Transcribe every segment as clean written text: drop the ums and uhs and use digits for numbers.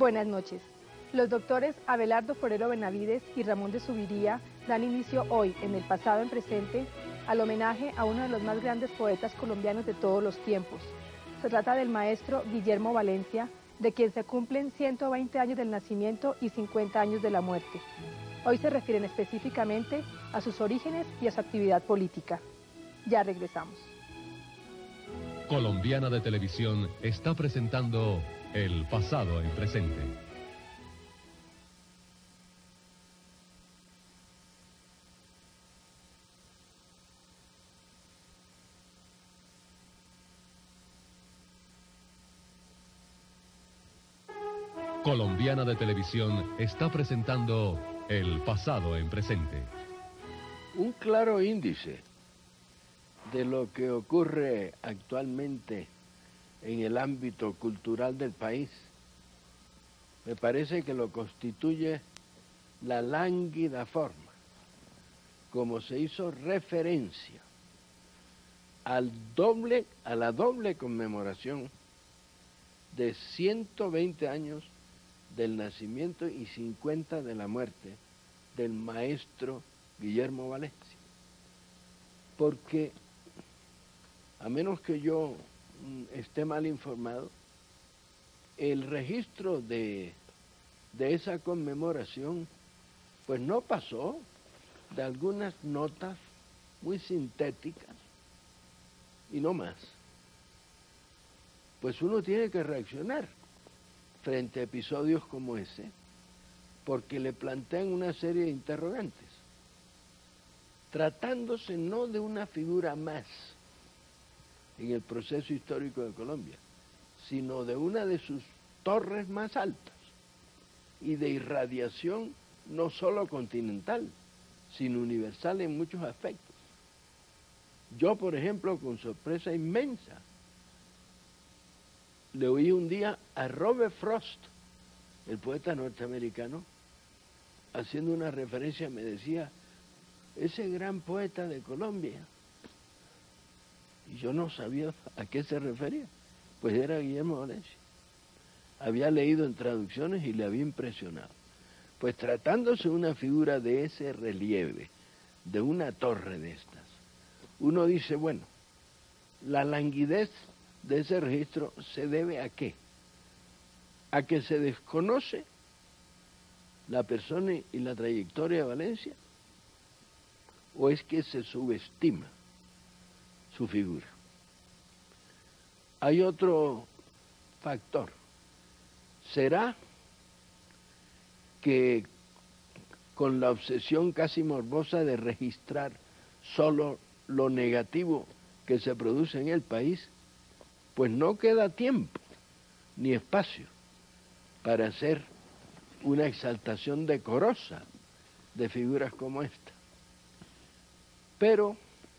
Buenas noches. Los doctores Abelardo Forero Benavides y Ramón de Subiría dan inicio hoy, en el pasado en presente, al homenaje a uno de los más grandes poetas colombianos de todos los tiempos. Se trata del maestro Guillermo Valencia, de quien se cumplen 120 años del nacimiento y 50 años de la muerte. Hoy se refieren específicamente a sus orígenes y a su actividad política. Ya regresamos. Colombiana de Televisión está presentando El pasado en presente. Colombiana de Televisión está presentando El pasado en presente. Un claro índice de lo que ocurre actualmente en el ámbito cultural del país, me parece que lo constituye la lánguida forma como se hizo referencia a la doble conmemoración de 120 años del nacimiento y 50 de la muerte del maestro Guillermo Valencia. Porque, a menos que yo esté mal informado, el registro de esa conmemoración pues no pasó de algunas notas muy sintéticas y no más. Pues uno tiene que reaccionar frente a episodios como ese, porque le plantean una serie de interrogantes, tratándose no de una figura más en el proceso histórico de Colombia, sino de una de sus torres más altas y de irradiación no solo continental, sino universal en muchos aspectos. Yo, por ejemplo, con sorpresa inmensa, le oí un día a Robert Frost, el poeta norteamericano, haciendo una referencia, me decía, ese gran poeta de Colombia. Y yo no sabía a qué se refería, pues era Guillermo Valencia. Había leído en traducciones y le había impresionado. Pues tratándose de una figura de ese relieve, de una torre de estas, uno dice, bueno, la languidez de ese registro se debe ¿a qué? ¿A que se desconoce la persona y la trayectoria de Valencia? ¿O es que se subestima su figura? Hay otro factor. ¿Será que con la obsesión casi morbosa de registrar solo lo negativo que se produce en el país, pues no queda tiempo ni espacio para hacer una exaltación decorosa de figuras como esta? Pero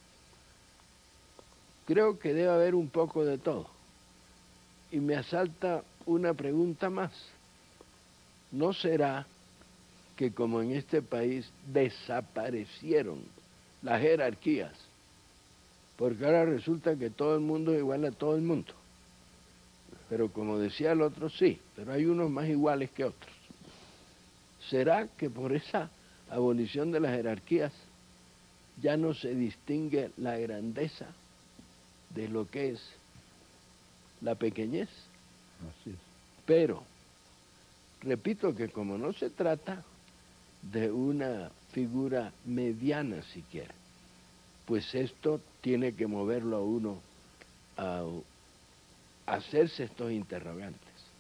creo que debe haber un poco de todo. Y me asalta una pregunta más. ¿No será que como en este país desaparecieron las jerarquías, porque ahora resulta que todo el mundo es igual a todo el mundo? Pero como decía el otro, sí, pero hay unos más iguales que otros. ¿Será que por esa abolición de las jerarquías ya no se distingue la grandeza de lo que es la pequeñez? Así es. Pero, repito que como no se trata de una figura mediana siquiera, pues esto tiene que moverlo a uno a hacerse estos interrogantes.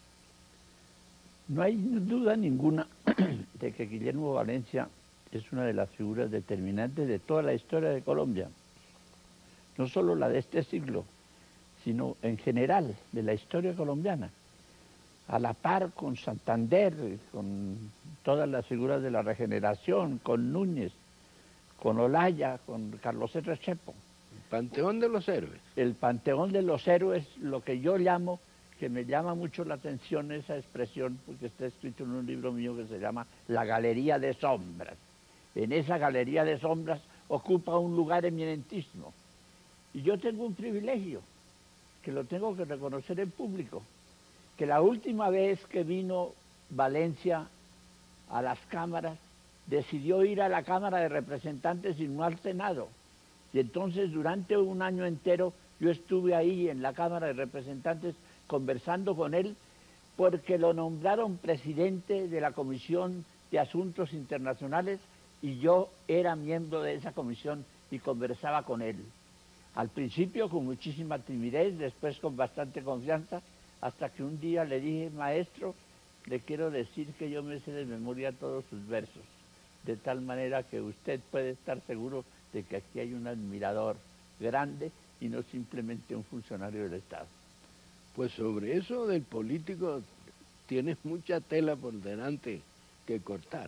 No hay duda ninguna de que Guillermo Valencia es una de las figuras determinantes de toda la historia de Colombia. No solo la de este siglo, sino en general de la historia colombiana. A la par con Santander, con todas las figuras de la regeneración, con Núñez, con Olaya, con Carlos R. Chepo. El Panteón de los Héroes. El Panteón de los Héroes, lo que yo llamo, que me llama mucho la atención esa expresión, porque está escrito en un libro mío que se llama La Galería de Sombras. En esa galería de sombras ocupa un lugar eminentísimo. Y yo tengo un privilegio, que lo tengo que reconocer en público, que la última vez que vino Valencia a las cámaras, decidió ir a la Cámara de Representantes y no al Senado. Y entonces durante un año entero yo estuve ahí en la Cámara de Representantes conversando con él porque lo nombraron presidente de la Comisión de Asuntos Internacionales y yo era miembro de esa comisión y conversaba con él. Al principio con muchísima timidez, después con bastante confianza, hasta que un día le dije, maestro, le quiero decir que yo me sé de memoria todos sus versos, de tal manera que usted puede estar seguro de que aquí hay un admirador grande y no simplemente un funcionario del Estado. Pues sobre eso del político tienes mucha tela por delante que cortar.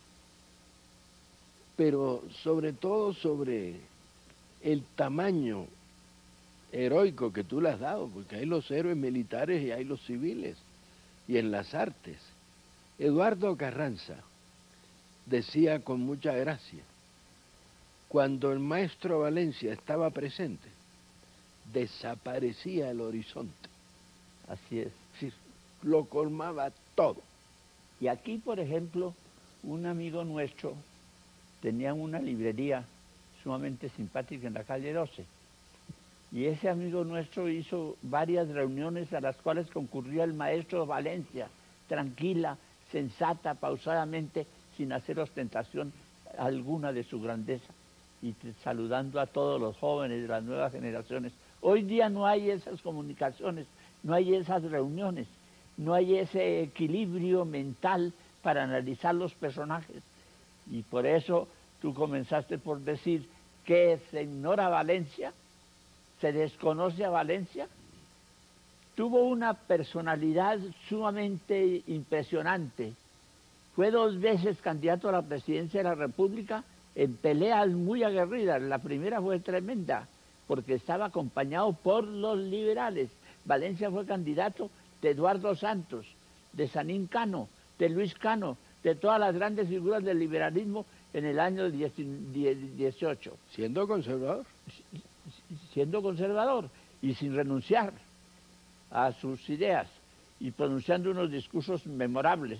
Pero sobre todo sobre el tamaño heroico que tú le has dado, porque hay los héroes militares y hay los civiles, y en las artes. Eduardo Carranza decía con mucha gracia, cuando el maestro Valencia estaba presente, desaparecía el horizonte. Así es. Sí, lo colmaba todo. Y aquí, por ejemplo, un amigo nuestro tenía una librería sumamente simpática en la calle 12. Y ese amigo nuestro hizo varias reuniones a las cuales concurría el maestro Valencia, tranquila, sensata, pausadamente, sin hacer ostentación alguna de su grandeza, y saludando a todos los jóvenes de las nuevas generaciones. Hoy día no hay esas comunicaciones, no hay esas reuniones, no hay ese equilibrio mental para analizar los personajes. Y por eso tú comenzaste por decir que se ignora Valencia, se desconoce a Valencia. Tuvo una personalidad sumamente impresionante. Fue 2 veces candidato a la presidencia de la República en peleas muy aguerridas. La primera fue tremenda, porque estaba acompañado por los liberales. Valencia fue candidato de Eduardo Santos, de Sanín Cano, de Luis Cano, de todas las grandes figuras del liberalismo en el año 18. ¿Siendo conservador? Siendo conservador y sin renunciar a sus ideas y pronunciando unos discursos memorables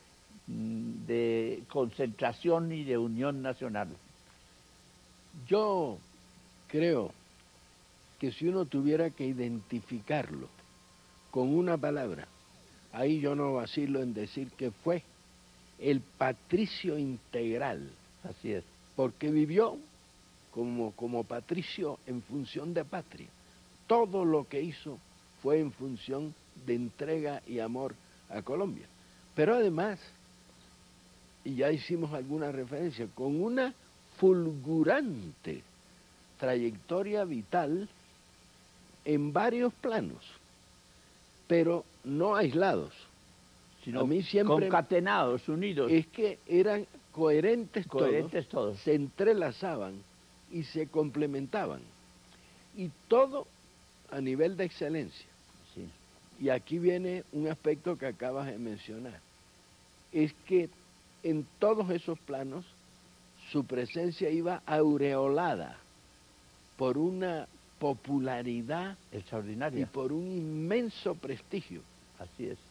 de concentración y de unión nacional. Yo creo que si uno tuviera que identificarlo con una palabra, ahí yo no vacilo en decir que fue el patricio integral. Así es. Porque vivió como patricio en función de patria. Todo lo que hizo fue en función de entrega y amor a Colombia. Pero además, y ya hicimos alguna referencia, con una fulgurante trayectoria vital en varios planos, pero no aislados, sino a mí siempre concatenados, unidos. Es que eran coherentes todos, se entrelazaban y se complementaban, y todo a nivel de excelencia. Sí. Y aquí viene un aspecto que acabas de mencionar, es que en todos esos planos su presencia iba aureolada por una popularidad extraordinaria y por un inmenso prestigio. Así es.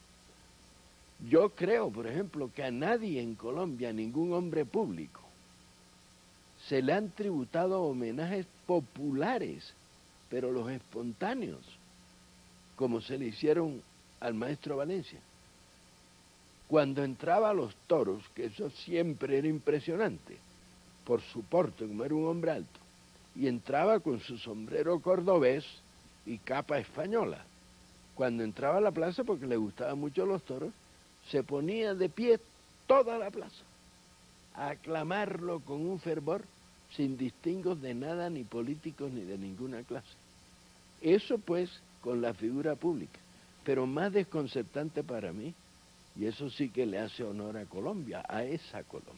Yo creo, por ejemplo, que a nadie en Colombia, ningún hombre público, se le han tributado homenajes populares, pero los espontáneos, como se le hicieron al maestro Valencia. Cuando entraba a los toros, que eso siempre era impresionante, por su porte, como era un hombre alto, y entraba con su sombrero cordobés y capa española. Cuando entraba a la plaza, porque le gustaban mucho los toros, se ponía de pie toda la plaza a aclamarlo con un fervor sin distingos de nada, ni políticos, ni de ninguna clase. Eso pues con la figura pública, pero más desconcertante para mí, y eso sí que le hace honor a Colombia, a esa Colombia,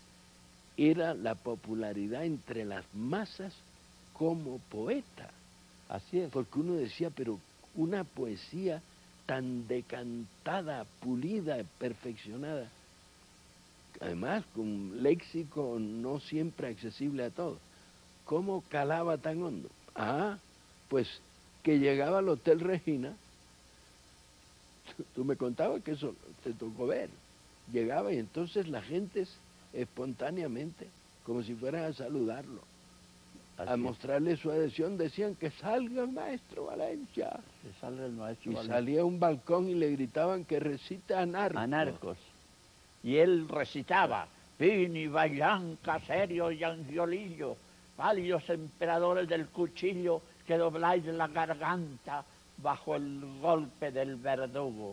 era la popularidad entre las masas como poeta. Así es. Porque uno decía, pero una poesía tan decantada, pulida, perfeccionada, además con léxico no siempre accesible a todos, ¿cómo calaba tan hondo? Ah, pues que llegaba al Hotel Regina, tú me contabas que eso te tocó ver. Llegaba y entonces la gente espontáneamente, como si fueran a saludarlo, Así a es. mostrarle su adhesión, decían que salga el maestro Valencia. Que salga el maestro Y Valencia. salía a un balcón y le gritaban que recite Anarcos. Anarcos. Y él recitaba, Pini, Vallanca, Serio y Angiolillo, pálidos emperadores del cuchillo que dobláis la garganta bajo el golpe del verdugo.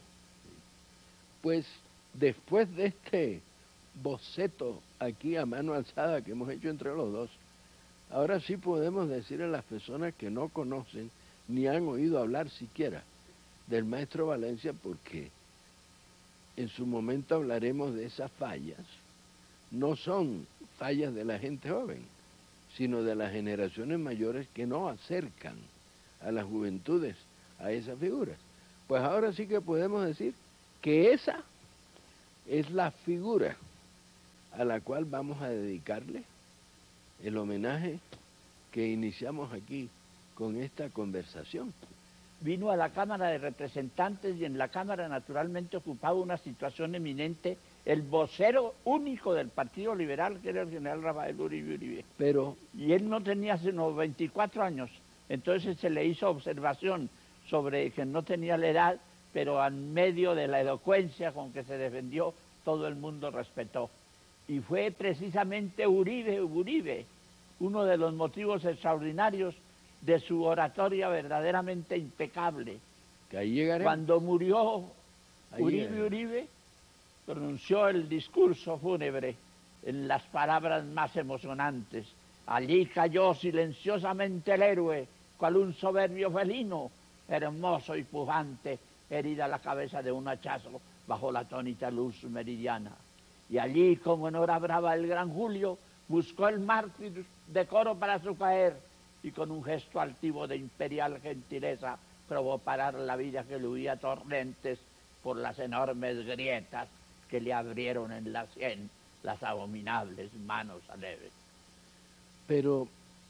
Pues después de este boceto aquí a mano alzada que hemos hecho entre los dos, ahora sí podemos decir a las personas que no conocen ni han oído hablar siquiera del maestro Valencia, porque en su momento hablaremos de esas fallas. No son fallas de la gente joven, sino de las generaciones mayores que no acercan a las juventudes a esas figuras. Pues ahora sí que podemos decir que esa es la figura a la cual vamos a dedicarle el homenaje que iniciamos aquí con esta conversación. Vino a la Cámara de Representantes y en la Cámara naturalmente ocupaba una situación eminente el vocero único del Partido Liberal, que era el general Rafael Uribe Uribe. Pero Y él no tenía sino 24 años, entonces se le hizo observación sobre que no tenía la edad, pero en medio de la elocuencia con que se defendió, todo el mundo respetó. Y fue precisamente Uribe, uno de los motivos extraordinarios de su oratoria verdaderamente impecable. que ahí llegaremos. Cuando murió Ahí Uribe, pronunció el discurso fúnebre en las palabras más emocionantes. Allí cayó silenciosamente el héroe, cual un soberbio felino, hermoso y pujante, herida la cabeza de un hachazo bajo la atónita luz meridiana. Y allí, como en hora brava el gran Julio, buscó el mártir decoro para su caer, y con un gesto altivo de imperial gentileza probó parar la vida que le huía torrentes por las enormes grietas que le abrieron en la sien las abominables manos aleves. Pero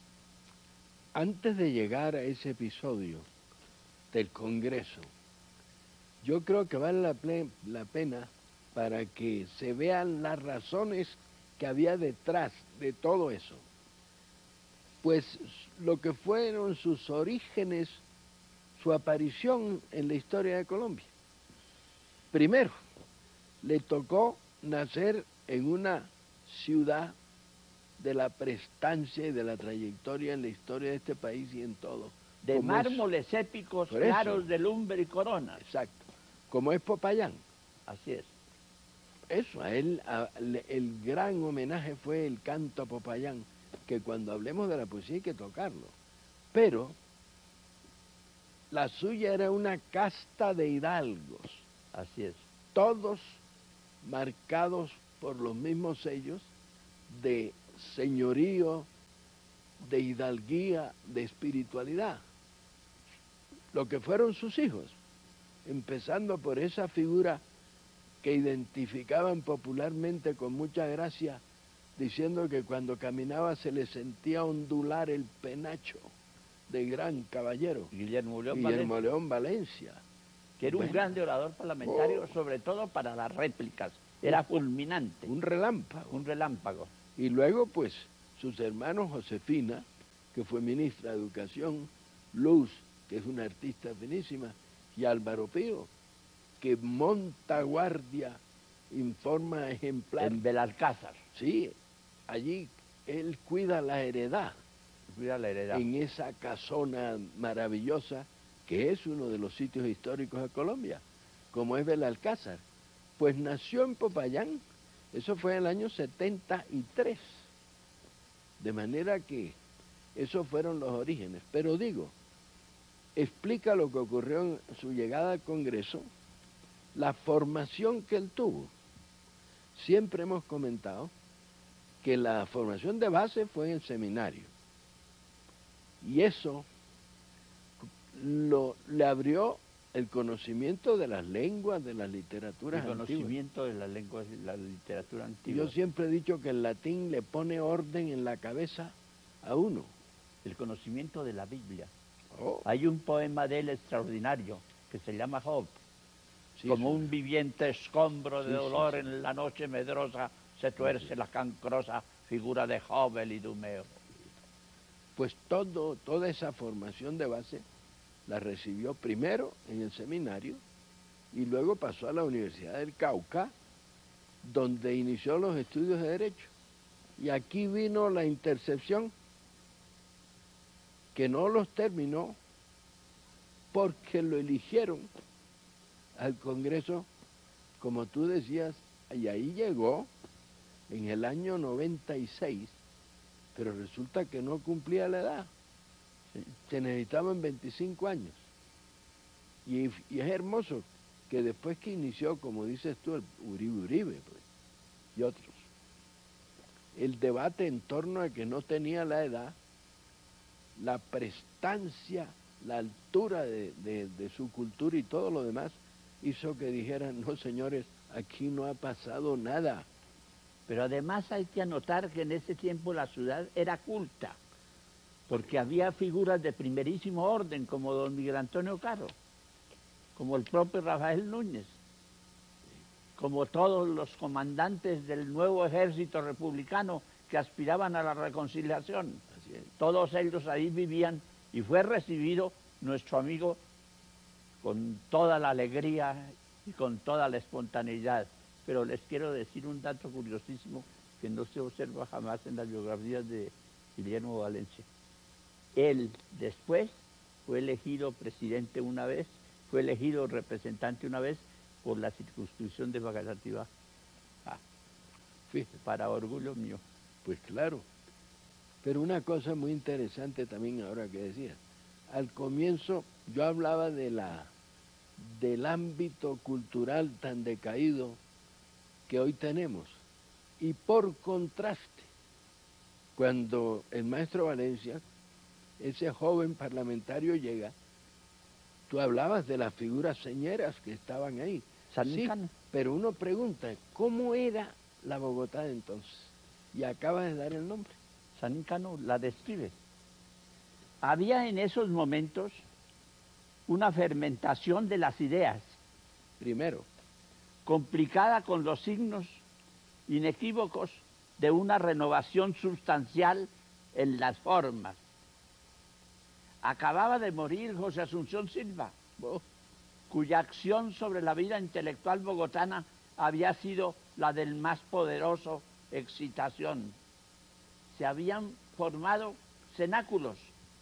antes de llegar a ese episodio del Congreso, yo creo que vale la pena para que se vean las razones que había detrás de todo eso. Pues lo que fueron sus orígenes, su aparición en la historia de Colombia. Primero, le tocó nacer en una ciudad de la prestancia y de la trayectoria en la historia de este país y en todo. De como es- mármoles épicos Por eso. claros de lumbre y corona. Exacto, como es Popayán. Así es. Eso, a él, el gran homenaje fue el canto a Popayán, que cuando hablemos de la poesía hay que tocarlo. Pero la suya era una casta de hidalgos, Así es. todos marcados por los mismos sellos de señorío, de hidalguía, de espiritualidad. Lo que fueron sus hijos, empezando por esa figura que identificaban popularmente con mucha gracia, diciendo que cuando caminaba se le sentía ondular el penacho de gran caballero, Guillermo León Guillermo Valencia, León Valencia. que era un Bueno. grande orador parlamentario, sobre todo para las réplicas. Era fulminante, Un relámpago. un relámpago. Y luego, pues, sus hermanos Josefina, que fue ministra de Educación, Luz, que es una artista finísima, y Álvaro Pío, que monta guardia en forma ejemplar. En Belalcázar, Sí, allí él cuida la heredad cuida la heredad. en esa casona maravillosa que es uno de los sitios históricos de Colombia, como es Belalcázar. Pues nació en Popayán, eso fue en el año 73. De manera que esos fueron los orígenes. Pero digo, explica lo que ocurrió en su llegada al Congreso, la formación que él tuvo. Siempre hemos comentado que la formación de base fue en el seminario. Y eso le abrió el conocimiento de las lenguas, de las El literaturas antiguas. conocimiento de las lenguas y la literatura antigua. Yo siempre he dicho que el latín le pone orden en la cabeza a uno. El conocimiento de la Biblia. Oh, Hay un poema de él extraordinario que se llama Job. Sí, como sí. un viviente escombro de Sí, sí, dolor sí. en la noche medrosa, se tuerce la cancrosa figura de Jovel y Dumeo. Pues toda esa formación de base la recibió primero en el seminario y luego pasó a la Universidad del Cauca, donde inició los estudios de Derecho. Y aquí vino la intercepción, que no los terminó porque lo eligieron al Congreso, como tú decías, y ahí llegó en el año 96, pero resulta que no cumplía la edad. Sí. Se necesitaban 25 años. Y es hermoso que después que inició, como dices tú, el Uribe, pues, y otros, el debate en torno a que no tenía la edad, la prestancia, la altura de su cultura y todo lo demás, hizo que dijeran, no señores, aquí no ha pasado nada. Pero además hay que anotar que en ese tiempo la ciudad era culta, porque había figuras de primerísimo orden, como don Miguel Antonio Caro, como el propio Rafael Núñez, como todos los comandantes del nuevo ejército republicano que aspiraban a la reconciliación. Así es. Todos ellos ahí vivían y fue recibido nuestro amigo con toda la alegría y con toda la espontaneidad. Pero les quiero decir un dato curiosísimo que no se observa jamás en las biografías de Guillermo Valencia. Él después fue elegido presidente una vez, fue elegido representante una vez por la circunscripción de Facatativá. Fíjate, Para orgullo mío. pues claro. Pero una cosa muy interesante también ahora que decías. Al comienzo yo hablaba del ámbito cultural tan decaído que hoy tenemos. Y por contraste, cuando el maestro Valencia, ese joven parlamentario llega, tú hablabas de las figuras señeras que estaban ahí. Sí, Sanicano. pero uno pregunta, ¿cómo era la Bogotá de entonces? Y acabas de dar el nombre. Sanicano la describe. Había en esos momentos una fermentación de las ideas, Primero, complicada con los signos inequívocos de una renovación sustancial en las formas. Acababa de morir José Asunción Silva, cuya acción sobre la vida intelectual bogotana había sido la del más poderoso Excitación. Se habían formado cenáculos,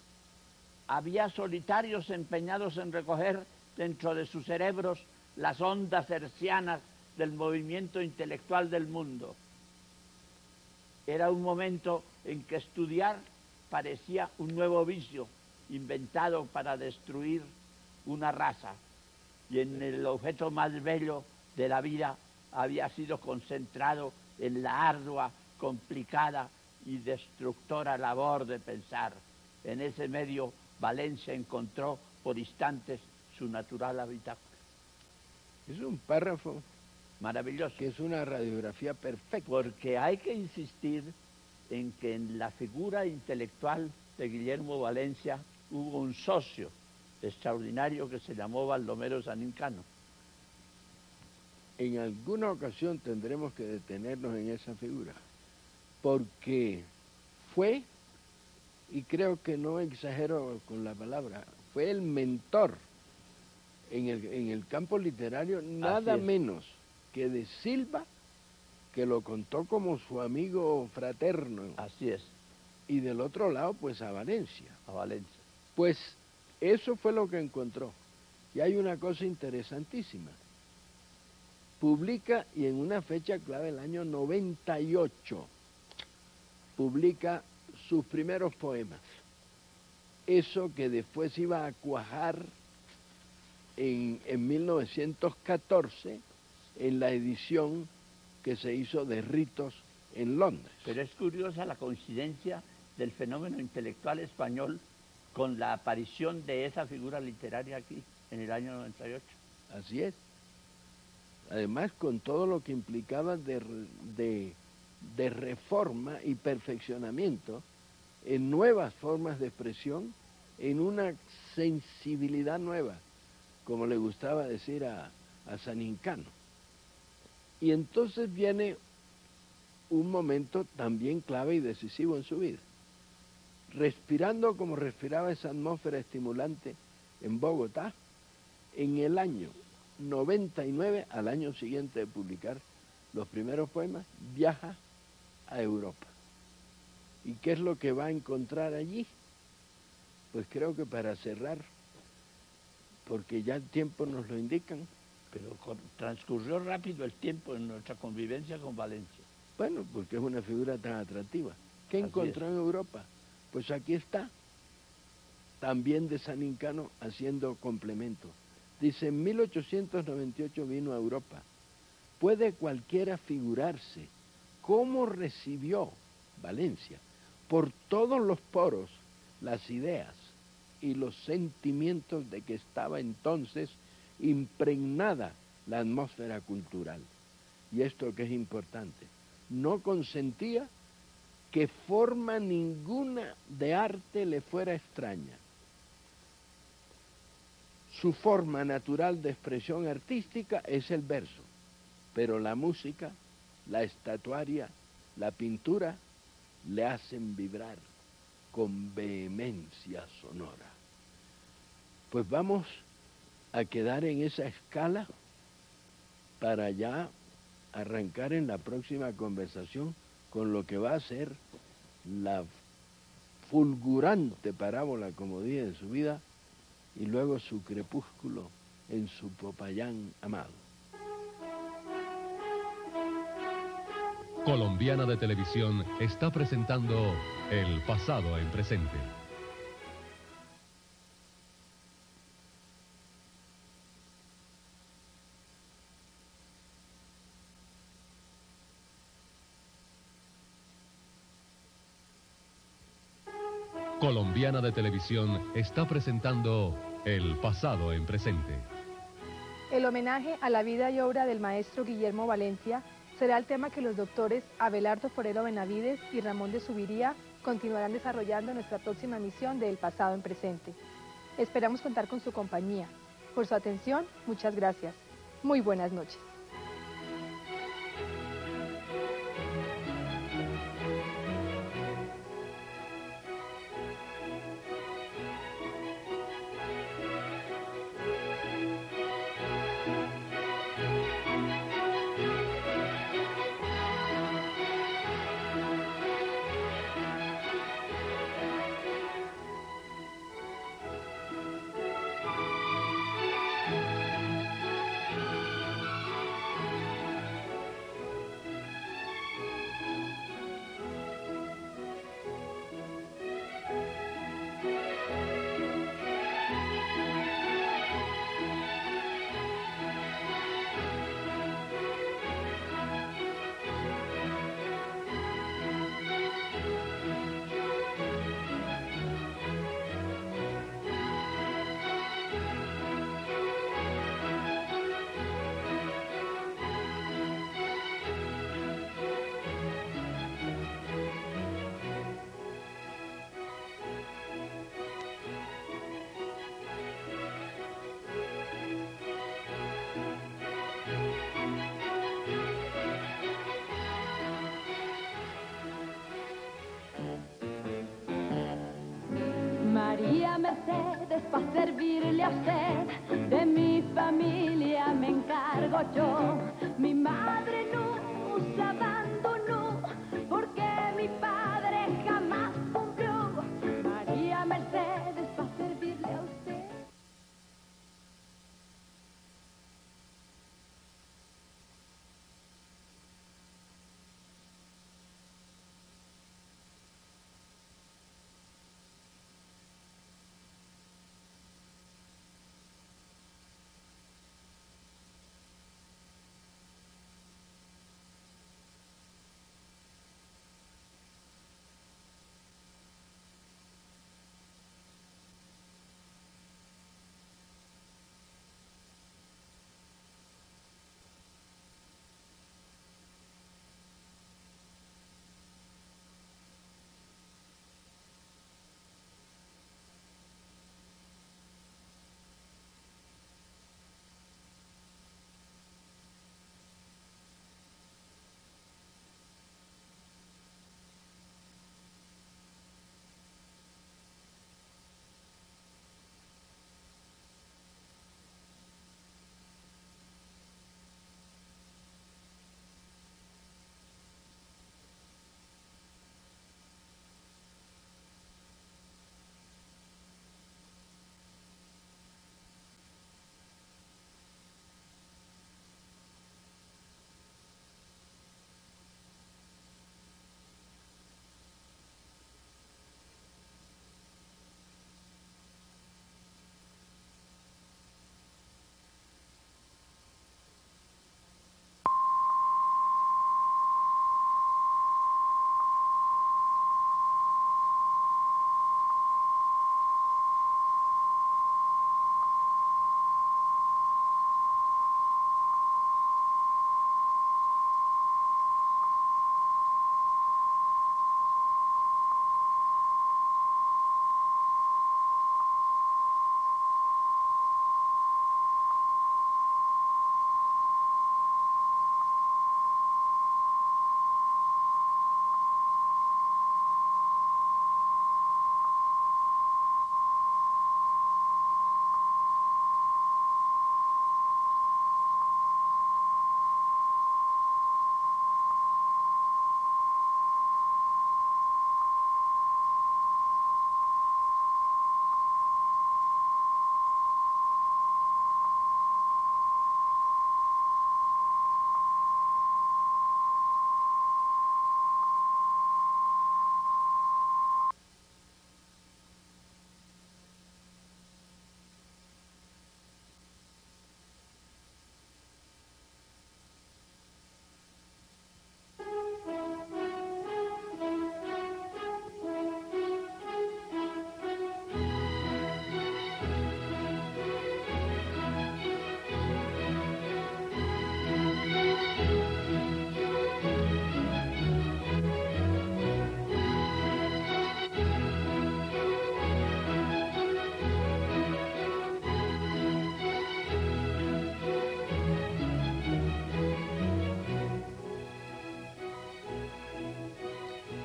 había solitarios empeñados en recoger dentro de sus cerebros las ondas hercianas del movimiento intelectual del mundo. Era un momento en que estudiar parecía un nuevo vicio inventado para destruir una raza, y en el objeto más bello de la vida había sido concentrado en la ardua, complicada y destructora labor de pensar. En ese medio Valencia encontró por instantes su natural hábitat. es un párrafo Maravilloso. que es una radiografía perfecta. Porque hay que insistir en que en la figura intelectual de Guillermo Valencia hubo un socio extraordinario que se llamó Baldomero Sanicano. En alguna ocasión tendremos que detenernos en esa figura, porque fue, y creo que no exagero con la palabra, fue el mentor en el campo literario, nada es. menos que de Silva, que lo contó como su amigo fraterno, Así es, y del otro lado, pues a Valencia. a Valencia. Pues eso fue lo que encontró. Y hay una cosa interesantísima. Publica, y en una fecha clave, el año 98, publica sus primeros poemas. Eso que después iba a cuajar en 1914 en la edición que se hizo de Ritos en Londres. Pero es curiosa la coincidencia del fenómeno intelectual español con la aparición de esa figura literaria aquí, en el año 98. Así es. Además, con todo lo que implicaba de reforma y perfeccionamiento en nuevas formas de expresión, en una sensibilidad nueva, como le gustaba decir a a San Incano. Y entonces viene un momento también clave y decisivo en su vida. Respirando como respiraba esa atmósfera estimulante en Bogotá, en el año 99, al año siguiente de publicar los primeros poemas, viaja a Europa. ¿Y qué es lo que va a encontrar allí? Pues creo que para cerrar, porque ya el tiempo nos lo indican. Pero transcurrió rápido el tiempo en nuestra convivencia con Valencia. Bueno, porque es una figura tan atractiva. ¿Qué encontró en Europa? Pues aquí está, también de San Incano, haciendo complemento. Dice, en 1898 vino a Europa. ¿Puede cualquiera figurarse cómo recibió Valencia por todos los poros las ideas y los sentimientos de que estaba entonces impregnada la atmósfera cultural? Y esto que es importante, no consentía que forma ninguna de arte le fuera extraña. Su forma natural de expresión artística es el verso, pero la música, la estatuaria, la pintura le hacen vibrar con vehemencia sonora. Pues vamos a quedar en esa escala para ya arrancar en la próxima conversación con lo que va a ser la fulgurante parábola, como dije, de su vida, y luego su crepúsculo en su Popayán amado. Colombiana de Televisión está presentando El pasado en presente. Colombiana de Televisión está presentando El pasado en presente. El homenaje a la vida y obra del maestro Guillermo Valencia será el tema que los doctores Abelardo Forero Benavides y Ramón de Zuviría continuarán desarrollando en nuestra próxima emisión de El pasado en presente. Esperamos contar con su compañía. Por su atención, muchas gracias. Muy buenas noches. María Mercedes, pa' servirle a usted, de mi familia me encargo yo. Mi madre nos abandonó, porque mi padre jamás cumplió. María Mercedes, pa' servirle a usted.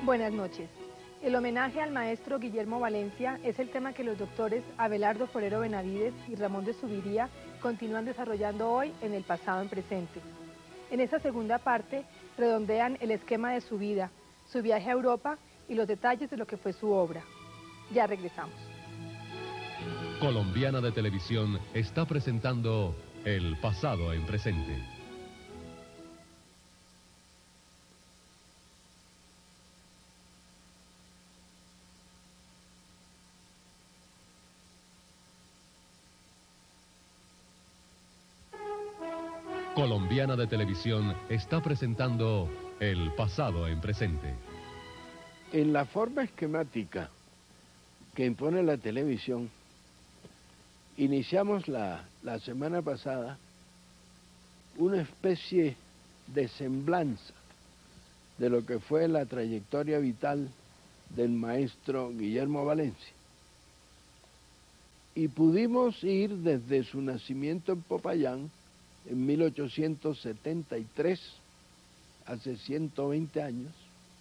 Buenas noches. El homenaje al maestro Guillermo Valencia es el tema que los doctores Abelardo Forero Benavides y Ramón de Zuviría continúan desarrollando hoy en El Pasado en Presente. En esta segunda parte redondean el esquema de su vida, su viaje a Europa y los detalles de lo que fue su obra. Ya regresamos. Colombiana de Televisión está presentando El Pasado en Presente. Colombiana de Televisión está presentando El Pasado en Presente. En la forma esquemática que impone la televisión, iniciamos la semana pasada una especie de semblanza de lo que fue la trayectoria vital del maestro Guillermo Valencia. Y pudimos ir desde su nacimiento en Popayán, en 1873, hace 120 años,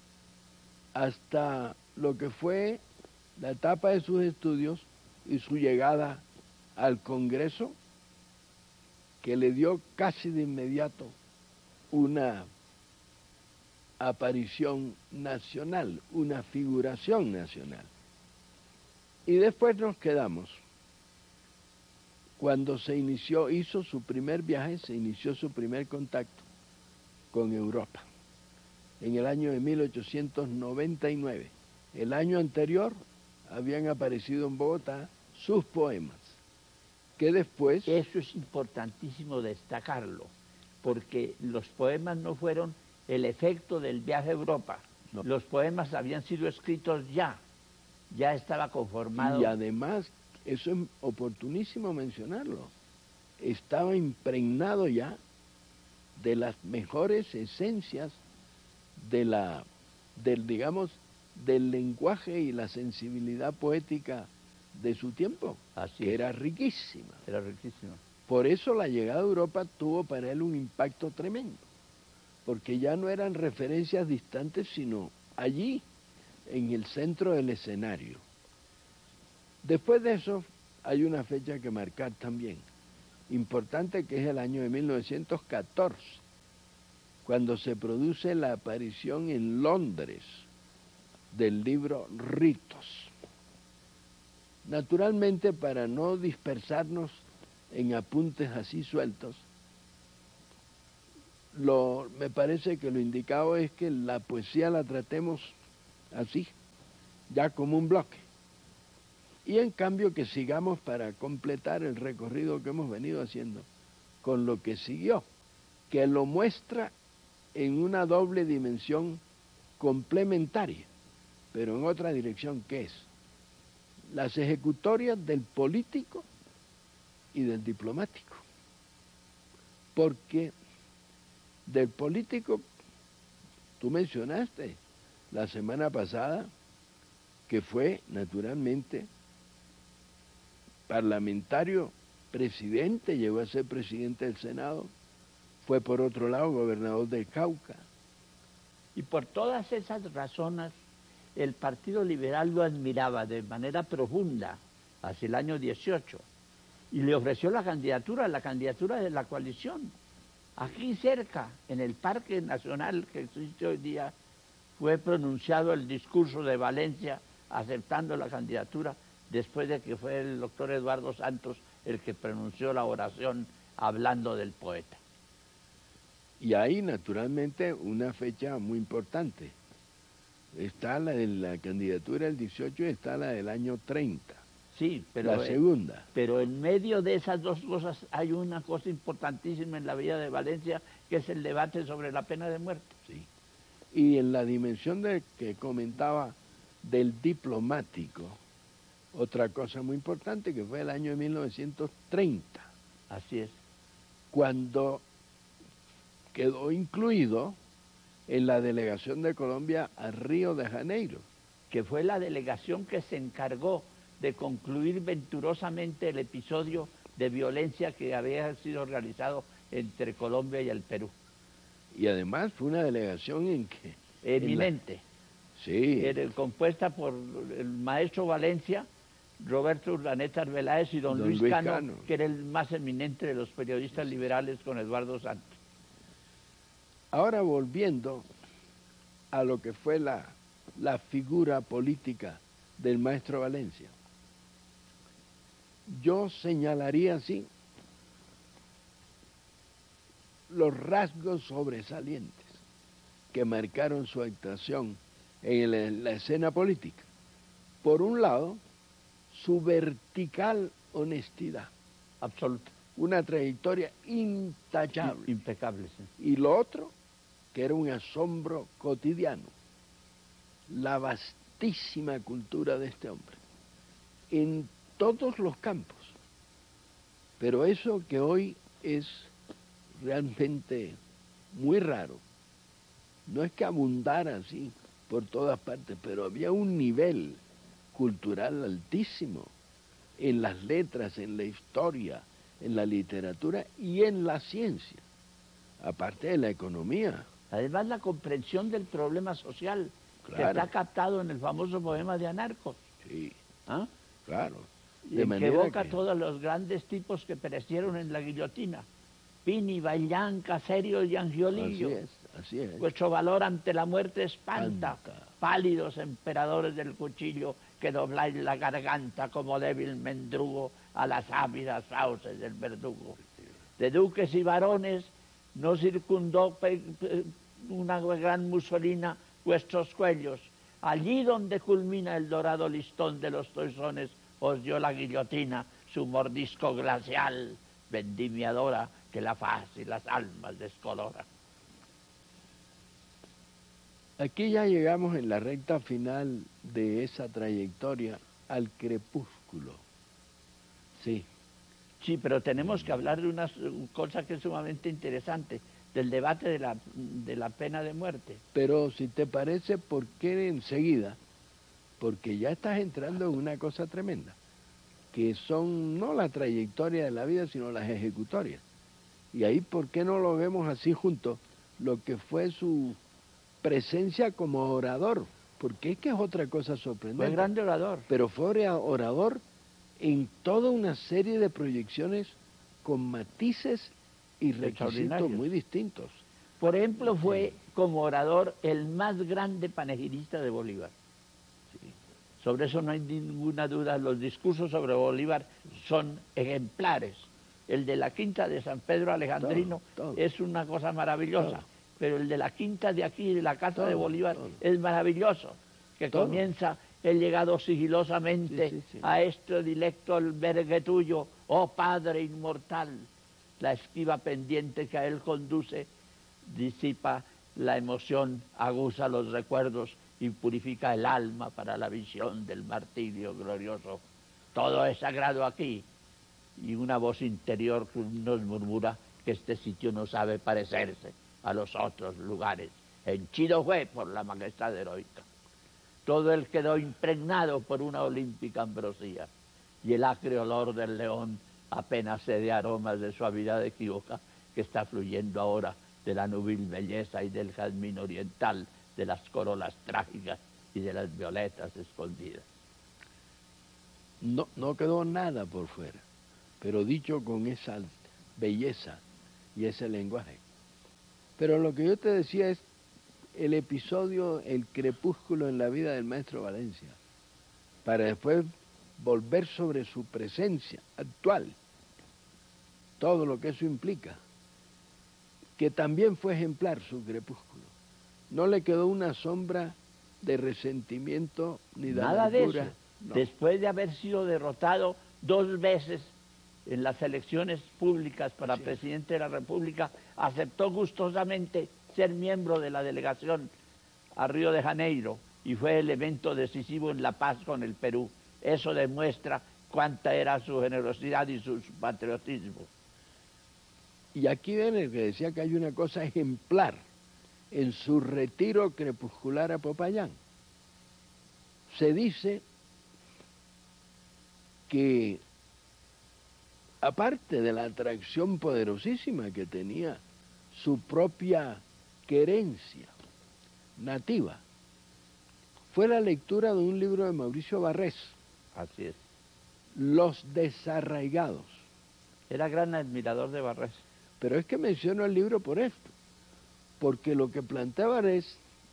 hasta lo que fue la etapa de sus estudios y su llegada al Congreso, que le dio casi de inmediato una aparición nacional, una figuración nacional. Y después nos quedamos. Cuando hizo su primer viaje, se inició su primer contacto con Europa, en el año de 1899. El año anterior habían aparecido en Bogotá sus poemas, que después... Eso es importantísimo destacarlo, porque los poemas no fueron el efecto del viaje a Europa. No. Los poemas habían sido escritos ya estaba conformado. Y además, eso es oportunísimo mencionarlo, estaba impregnado ya de las mejores esencias del lenguaje y la sensibilidad poética de su tiempo, que era riquísima. Era riquísima. Por eso la llegada a Europa tuvo para él un impacto tremendo, porque ya no eran referencias distantes, sino allí, en el centro del escenario. Después de eso, hay una fecha que marcar también, importante, que es el año de 1914, cuando se produce la aparición en Londres del libro Ritos. Naturalmente, para no dispersarnos en apuntes así sueltos, me parece que lo indicado es que la poesía la tratemos así, ya como un bloque. Y en cambio que sigamos para completar el recorrido que hemos venido haciendo con lo que siguió, que lo muestra en una doble dimensión complementaria, pero en otra dirección, que es las ejecutorias del político y del diplomático. Porque del político, tú mencionaste la semana pasada, que fue naturalmente parlamentario, presidente, llegó a ser presidente del Senado, fue por otro lado gobernador del Cauca. Y por todas esas razones, el Partido Liberal lo admiraba de manera profunda hacia el año 18 y le ofreció la candidatura de la coalición. Aquí cerca, en el Parque Nacional que existe hoy día, fue pronunciado el discurso de Valencia aceptando la candidatura, después de que fue el doctor Eduardo Santos el que pronunció la oración hablando del poeta. Y ahí, naturalmente, una fecha muy importante. Está la de la candidatura del 18 y está la del año 30. Sí, pero la segunda. Pero en medio de esas dos cosas hay una cosa importantísima en la vida de Valencia, que es el debate sobre la pena de muerte. Sí. Y en la dimensión que comentaba del diplomático, otra cosa muy importante, que fue el año de 1930. Así es. Cuando quedó incluido en la delegación de Colombia a Río de Janeiro. Que fue la delegación que se encargó de concluir venturosamente el episodio de violencia que había sido realizado entre Colombia y el Perú. Y además fue una delegación en que... Eminente. Sí. Compuesta por el maestro Valencia, Roberto Urdaneta Arbeláez y don Luis Cano, que era el más eminente de los periodistas liberales con Eduardo Santos. Ahora volviendo a lo que fue la figura política del maestro Valencia, yo señalaría así los rasgos sobresalientes que marcaron su actuación en la escena política. Por un lado, su vertical honestidad. Absoluta. Una trayectoria intachable. Impecable, sí. Y lo otro, que era un asombro cotidiano, la vastísima cultura de este hombre, en todos los campos. Pero eso que hoy es realmente muy raro, no es que abundara así por todas partes, pero había un nivel cultural altísimo en las letras, en la historia, en la literatura y en la ciencia, aparte de la economía. Además, la comprensión del problema social, Claro. que está captado en el famoso poema de Anarcos. Sí, ¿Ah? claro. Y De que manera evoca que- todos los grandes tipos que perecieron en la guillotina. Pini, Baillán, Caserio y Angiolillo. así es. Vuestro valor ante la muerte espanta. Espanta. Pálidos emperadores del cuchillo que dobláis la garganta como débil mendrugo a las ávidas fauces del verdugo. De duques y varones no circundó una gran musolina vuestros cuellos. Allí donde culmina el dorado listón de los toisones os dio la guillotina su mordisco glacial, vendimiadora que la faz y las almas descolora. Aquí ya llegamos en la recta final de esa trayectoria al crepúsculo. Sí, Sí, pero tenemos que hablar de una cosa que es sumamente interesante, del debate de la pena de muerte. pero si te parece, ¿por qué enseguida? Porque ya estás entrando en una cosa tremenda, que son no la trayectoria de la vida, sino las ejecutorias. Y ahí, ¿por qué no lo vemos así junto? Lo que fue su presencia como orador, porque es que es otra cosa sorprendente. Fue grande orador. Pero fue orador en toda una serie de proyecciones con matices y requisitos Extraordinarios. muy distintos. Por ejemplo, fue como orador el más grande panegirista de Bolívar. Sobre eso no hay ninguna duda. Los discursos sobre Bolívar son ejemplares. El de la Quinta de San Pedro Alejandrino Todo. es una cosa maravillosa. Todo. Pero el de la Quinta de aquí, de la Casa de Todo, Bolívar, todo. es maravilloso. Que Todo. comienza el llegado sigilosamente Sí. a este dilecto albergue tuyo, oh Padre inmortal. La esquiva pendiente que a él conduce disipa la emoción, aguza los recuerdos y purifica el alma para la visión del martirio glorioso. Todo es sagrado aquí. Y una voz interior nos murmura que este sitio no sabe parecerse a los otros lugares. Henchido fue por la majestad heroica. Todo él quedó impregnado por una olímpica ambrosía, y el acre olor del león apenas cede aromas de suavidad equívoca que está fluyendo ahora de la nubil belleza y del jazmín oriental, de las corolas trágicas y de las violetas escondidas. No quedó nada por fuera, pero dicho con esa belleza y ese lenguaje. Pero lo que yo te decía es el episodio, el crepúsculo en la vida del maestro Valencia, para después volver sobre su presencia actual, todo lo que eso implica, que también fue ejemplar su crepúsculo. No le quedó una sombra de resentimiento ni de Nada de amargura. eso. No. Después de haber sido derrotado 2 veces en las elecciones públicas para Sí. presidente de la República, aceptó gustosamente ser miembro de la delegación a Río de Janeiro y fue elemento decisivo en la paz con el Perú. Eso demuestra cuánta era su generosidad y su patriotismo. Y aquí viene el que decía que hay una cosa ejemplar en su retiro crepuscular a Popayán. Se dice que, aparte de la atracción poderosísima que tenía su propia querencia nativa, fue la lectura de un libro de Mauricio Barrés, Así es. Los desarraigados. Era gran admirador de Barrés. Pero es que menciono el libro por esto, porque lo que plantea Barrés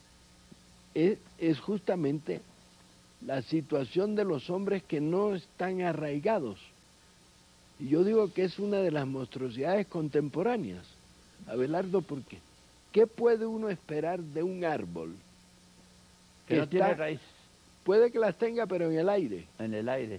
es justamente la situación de los hombres que no están arraigados. Y yo digo que es una de las monstruosidades contemporáneas. Abelardo, ¿por qué? ¿Qué puede uno esperar de un árbol Que no tiene raíz puede que las tenga, pero en el aire? en el aire.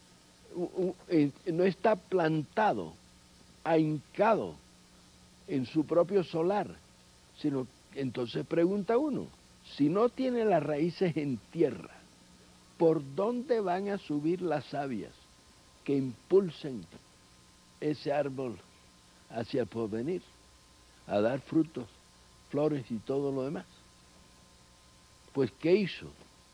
No está plantado, ahincado en su propio solar, sino entonces pregunta uno, si no tiene las raíces en tierra, ¿por dónde van a subir las sabias que impulsen ese árbol hacia el porvenir, a dar frutos, flores y todo lo demás? Pues, ¿qué hizo?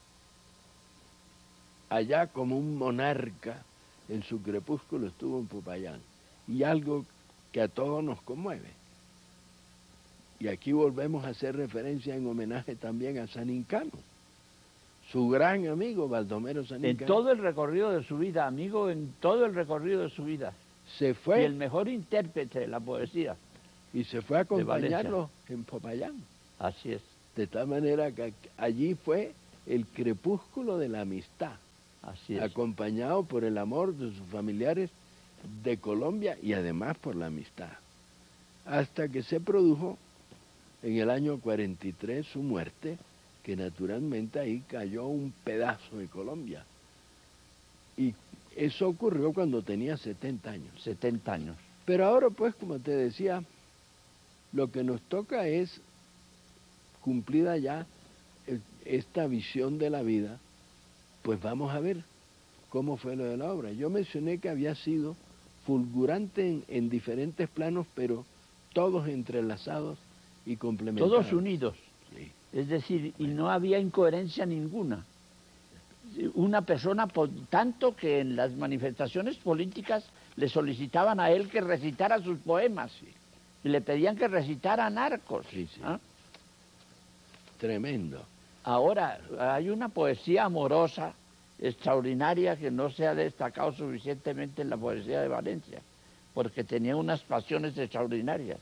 Allá como un monarca, en su crepúsculo estuvo en Popayán, y algo que a todos nos conmueve. Y aquí volvemos a hacer referencia en homenaje también a San Incano, su gran amigo Baldomero San En Incano. todo el recorrido de su vida, amigo, en todo el recorrido de su vida. Se Y fue el mejor intérprete de la poesía. y se fue a Valencia. acompañarlo en Popayán. Así es, De tal manera que allí fue el crepúsculo de la amistad, así es. acompañado por el amor de sus familiares de Colombia y además por la amistad. Hasta que se produjo en el año 43 su muerte, que naturalmente ahí cayó un pedazo de Colombia. Y eso ocurrió cuando tenía 70 años. 70 años. Pero ahora, pues, como te decía, lo que nos toca es, cumplida ya esta visión de la vida, pues vamos a ver cómo fue lo de la obra. Yo mencioné que había sido fulgurante en diferentes planos, pero todos entrelazados y complementados. Todos unidos. Sí. Es decir, y no había incoherencia ninguna. Una persona, tanto que en las manifestaciones políticas le solicitaban a él que recitara sus poemas. Sí. Y le pedían que recitara narcos. Sí, sí. ¿Ah? Tremendo. Ahora, hay una poesía amorosa extraordinaria que no se ha destacado suficientemente en la poesía de Valencia, porque tenía unas pasiones extraordinarias.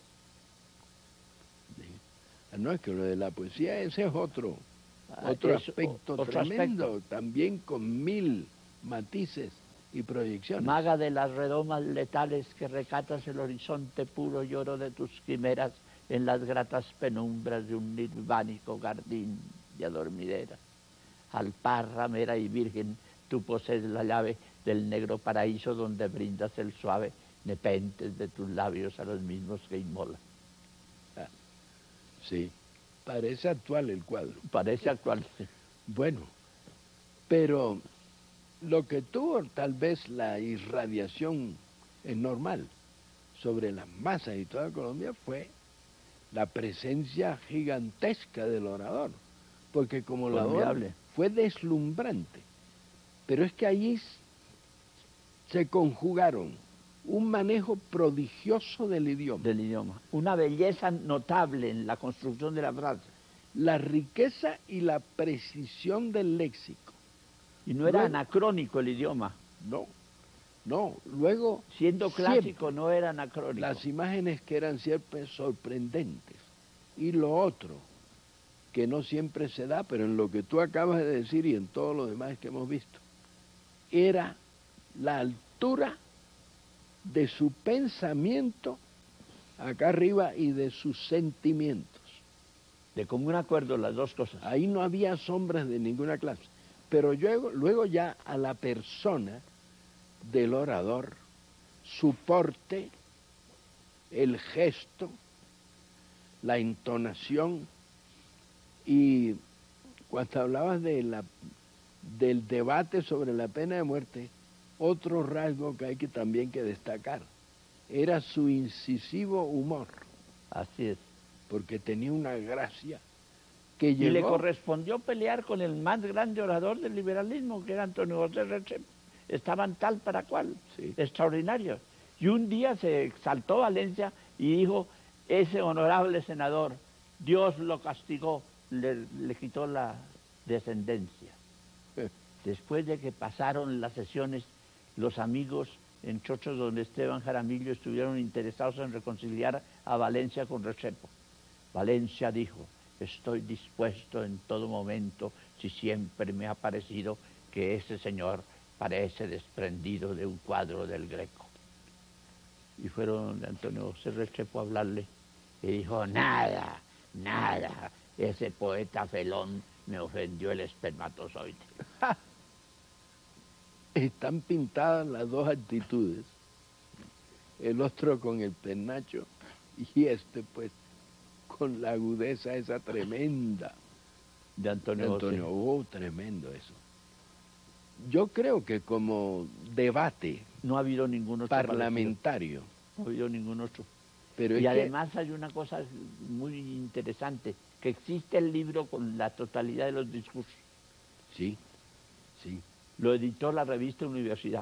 No, es que lo de la poesía, ese es otro Es aspecto otro tremendo, aspecto. también con 1000 matices y proyecciones. Maga de las redomas letales que recatas el horizonte puro y oro de tus quimeras en las gratas penumbras de un nirvánico jardín de adormidera. Al par, ramera y virgen, tú posees la llave del negro paraíso donde brindas el suave nepentes de tus labios a los mismos que inmolan. Sí, parece actual el cuadro. Parece actual. Bueno, pero lo que tuvo tal vez la irradiación es normal sobre las masas y toda Colombia fue la presencia gigantesca del orador, porque como orador Formidable. fue deslumbrante, pero es que allí se conjugaron un manejo prodigioso del idioma, Del idioma. Una belleza notable en la construcción de la frase. la riqueza y la precisión del léxico. Y no era Luego- anacrónico el idioma. No, luego Siendo siempre clásico no era anacrónico. las imágenes que eran siempre sorprendentes. Y lo otro, que no siempre se da, pero en lo que tú acabas de decir y en todo lo demás que hemos visto, era la altura de su pensamiento acá arriba y de sus sentimientos. De común acuerdo las dos cosas. Ahí no había sombras de ninguna clase. Pero luego ya a la persona del orador, su porte, el gesto, la entonación, y cuando hablabas del debate sobre la pena de muerte, otro rasgo que hay que también que destacar era su incisivo humor, Así es. porque tenía una gracia que Y le llegó. correspondió pelear con el más grande orador del liberalismo, que era Antonio José Restrepo. Estaban tal para cual, Sí. extraordinarios. Y un día se exaltó Valencia y dijo, ese honorable senador, Dios lo castigó, le quitó la descendencia. Después de que pasaron las sesiones, los amigos en Chocho don Esteban Jaramillo estuvieron interesados en reconciliar a Valencia con Restrepo. Valencia dijo: estoy dispuesto en todo momento, si siempre me ha parecido que ese señor parece desprendido de un cuadro del Greco. Y fueron de Antonio José Restrepo a hablarle y dijo: nada, nada, ese poeta felón me ofendió el espermatozoide. Están pintadas las dos actitudes, el otro con el penacho y este pues con la agudeza esa tremenda De Antonio José. Oh, tremendo eso. Yo creo que como debate No ha habido ningún otro parlamentario, parecido. No ha habido ningún otro. pero Y es que además hay una cosa muy interesante, que existe el libro con la totalidad de los discursos. sí, sí. Lo editó la revista Universidad.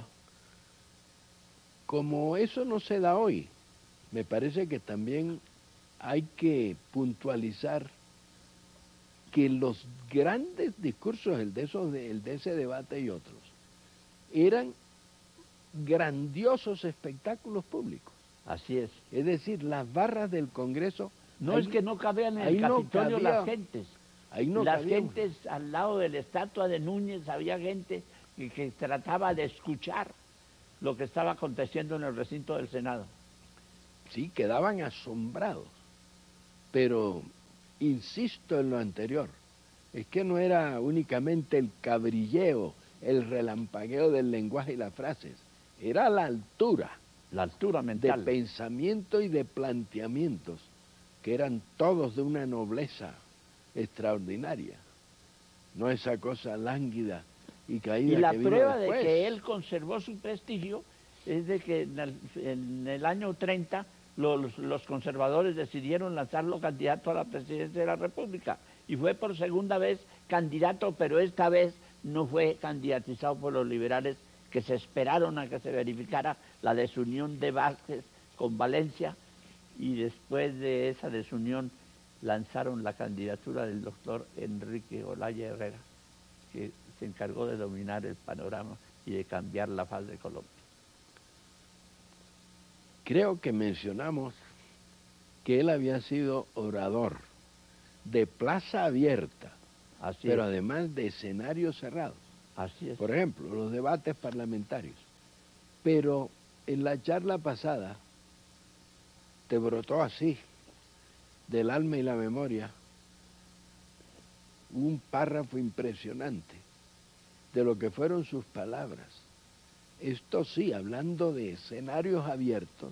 Como eso no se da hoy, me parece que también hay que puntualizar que los grandes discursos, el de ese debate y otros, eran grandiosos espectáculos públicos. Así es. Es decir, las barras del Congreso... No ahí- es que no cabían en ahí el no Capitolio cabía- las gentes. ahí no Las cabíamos. gentes al lado de la estatua de Núñez, había gente que trataba de escuchar lo que estaba aconteciendo en el recinto del Senado. Sí, quedaban asombrados. Pero, insisto en lo anterior, es que no era únicamente el cabrilleo, el relampagueo del lenguaje y las frases, era la altura La altura de mental. pensamiento y de planteamientos, que eran todos de una nobleza extraordinaria. No esa cosa lánguida y caída Y la que vino prueba de después. que él conservó su prestigio es de que en el año 30 los conservadores decidieron lanzarlo candidato a la presidencia de la República. Y fue por segunda vez candidato, pero esta vez no fue candidatizado por los liberales, que se esperaron a que se verificara la desunión de Vázquez con Valencia, y después de esa desunión lanzaron la candidatura del doctor Enrique Olaya Herrera, que se encargó de dominar el panorama y de cambiar la faz de Colombia. Creo que mencionamos que él había sido orador de plaza abierta, Así pero es, además de escenarios cerrados. así es. Por ejemplo, los debates parlamentarios. Pero en la charla pasada te brotó así, del alma y la memoria, un párrafo impresionante de lo que fueron sus palabras. Esto sí, hablando de escenarios abiertos,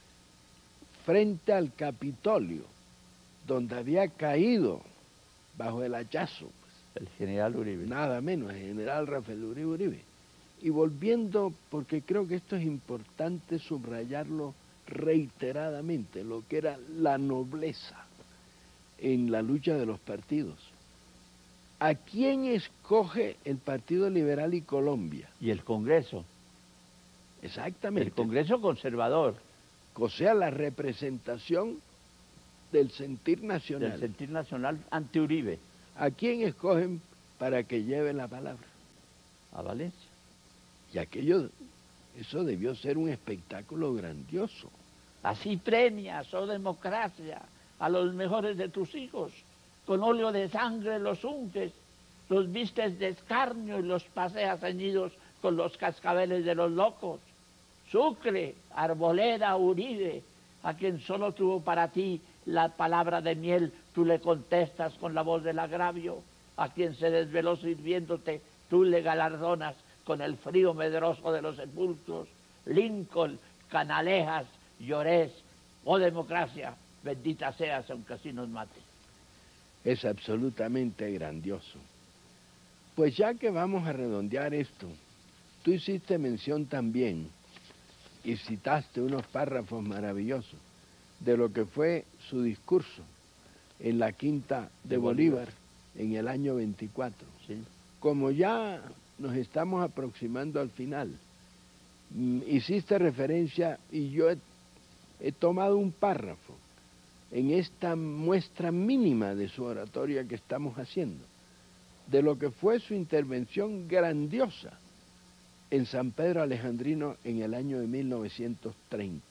frente al Capitolio, donde había caído bajo el hachazo, El general Uribe. nada menos, el general Rafael Uribe. Y volviendo, porque creo que esto es importante subrayarlo reiteradamente, lo que era la nobleza en la lucha de los partidos. ¿A quién escoge el Partido Liberal y Colombia? Y el Congreso, Exactamente. el Congreso conservador, O sea, la representación del sentir nacional. del sentir nacional ante Uribe, ¿A quién escogen para que lleve la palabra? a Valencia. Y aquello, eso debió ser un espectáculo grandioso. Así premias, oh democracia, a los mejores de tus hijos. Con óleo de sangre los unges, los vistes de escarnio y los paseas ceñidos con los cascabeles de los locos. Sucre, Arboleda, Uribe, a quien solo tuvo para ti la palabra de miel, tú le contestas con la voz del agravio. A quien se desveló sirviéndote, tú le galardonas con el frío medroso de los sepulcros. Lincoln, Canalejas, Llorés, oh democracia, bendita seas aunque así nos mates. Es absolutamente grandioso. Pues ya que vamos a redondear esto, tú hiciste mención también y citaste unos párrafos maravillosos de lo que fue su discurso en la Quinta de Bolívar en el año 24. ¿Sí? Como ya nos estamos aproximando al final, hiciste referencia y yo he tomado un párrafo en esta muestra mínima de su oratoria que estamos haciendo, de lo que fue su intervención grandiosa en San Pedro Alejandrino en el año de 1930.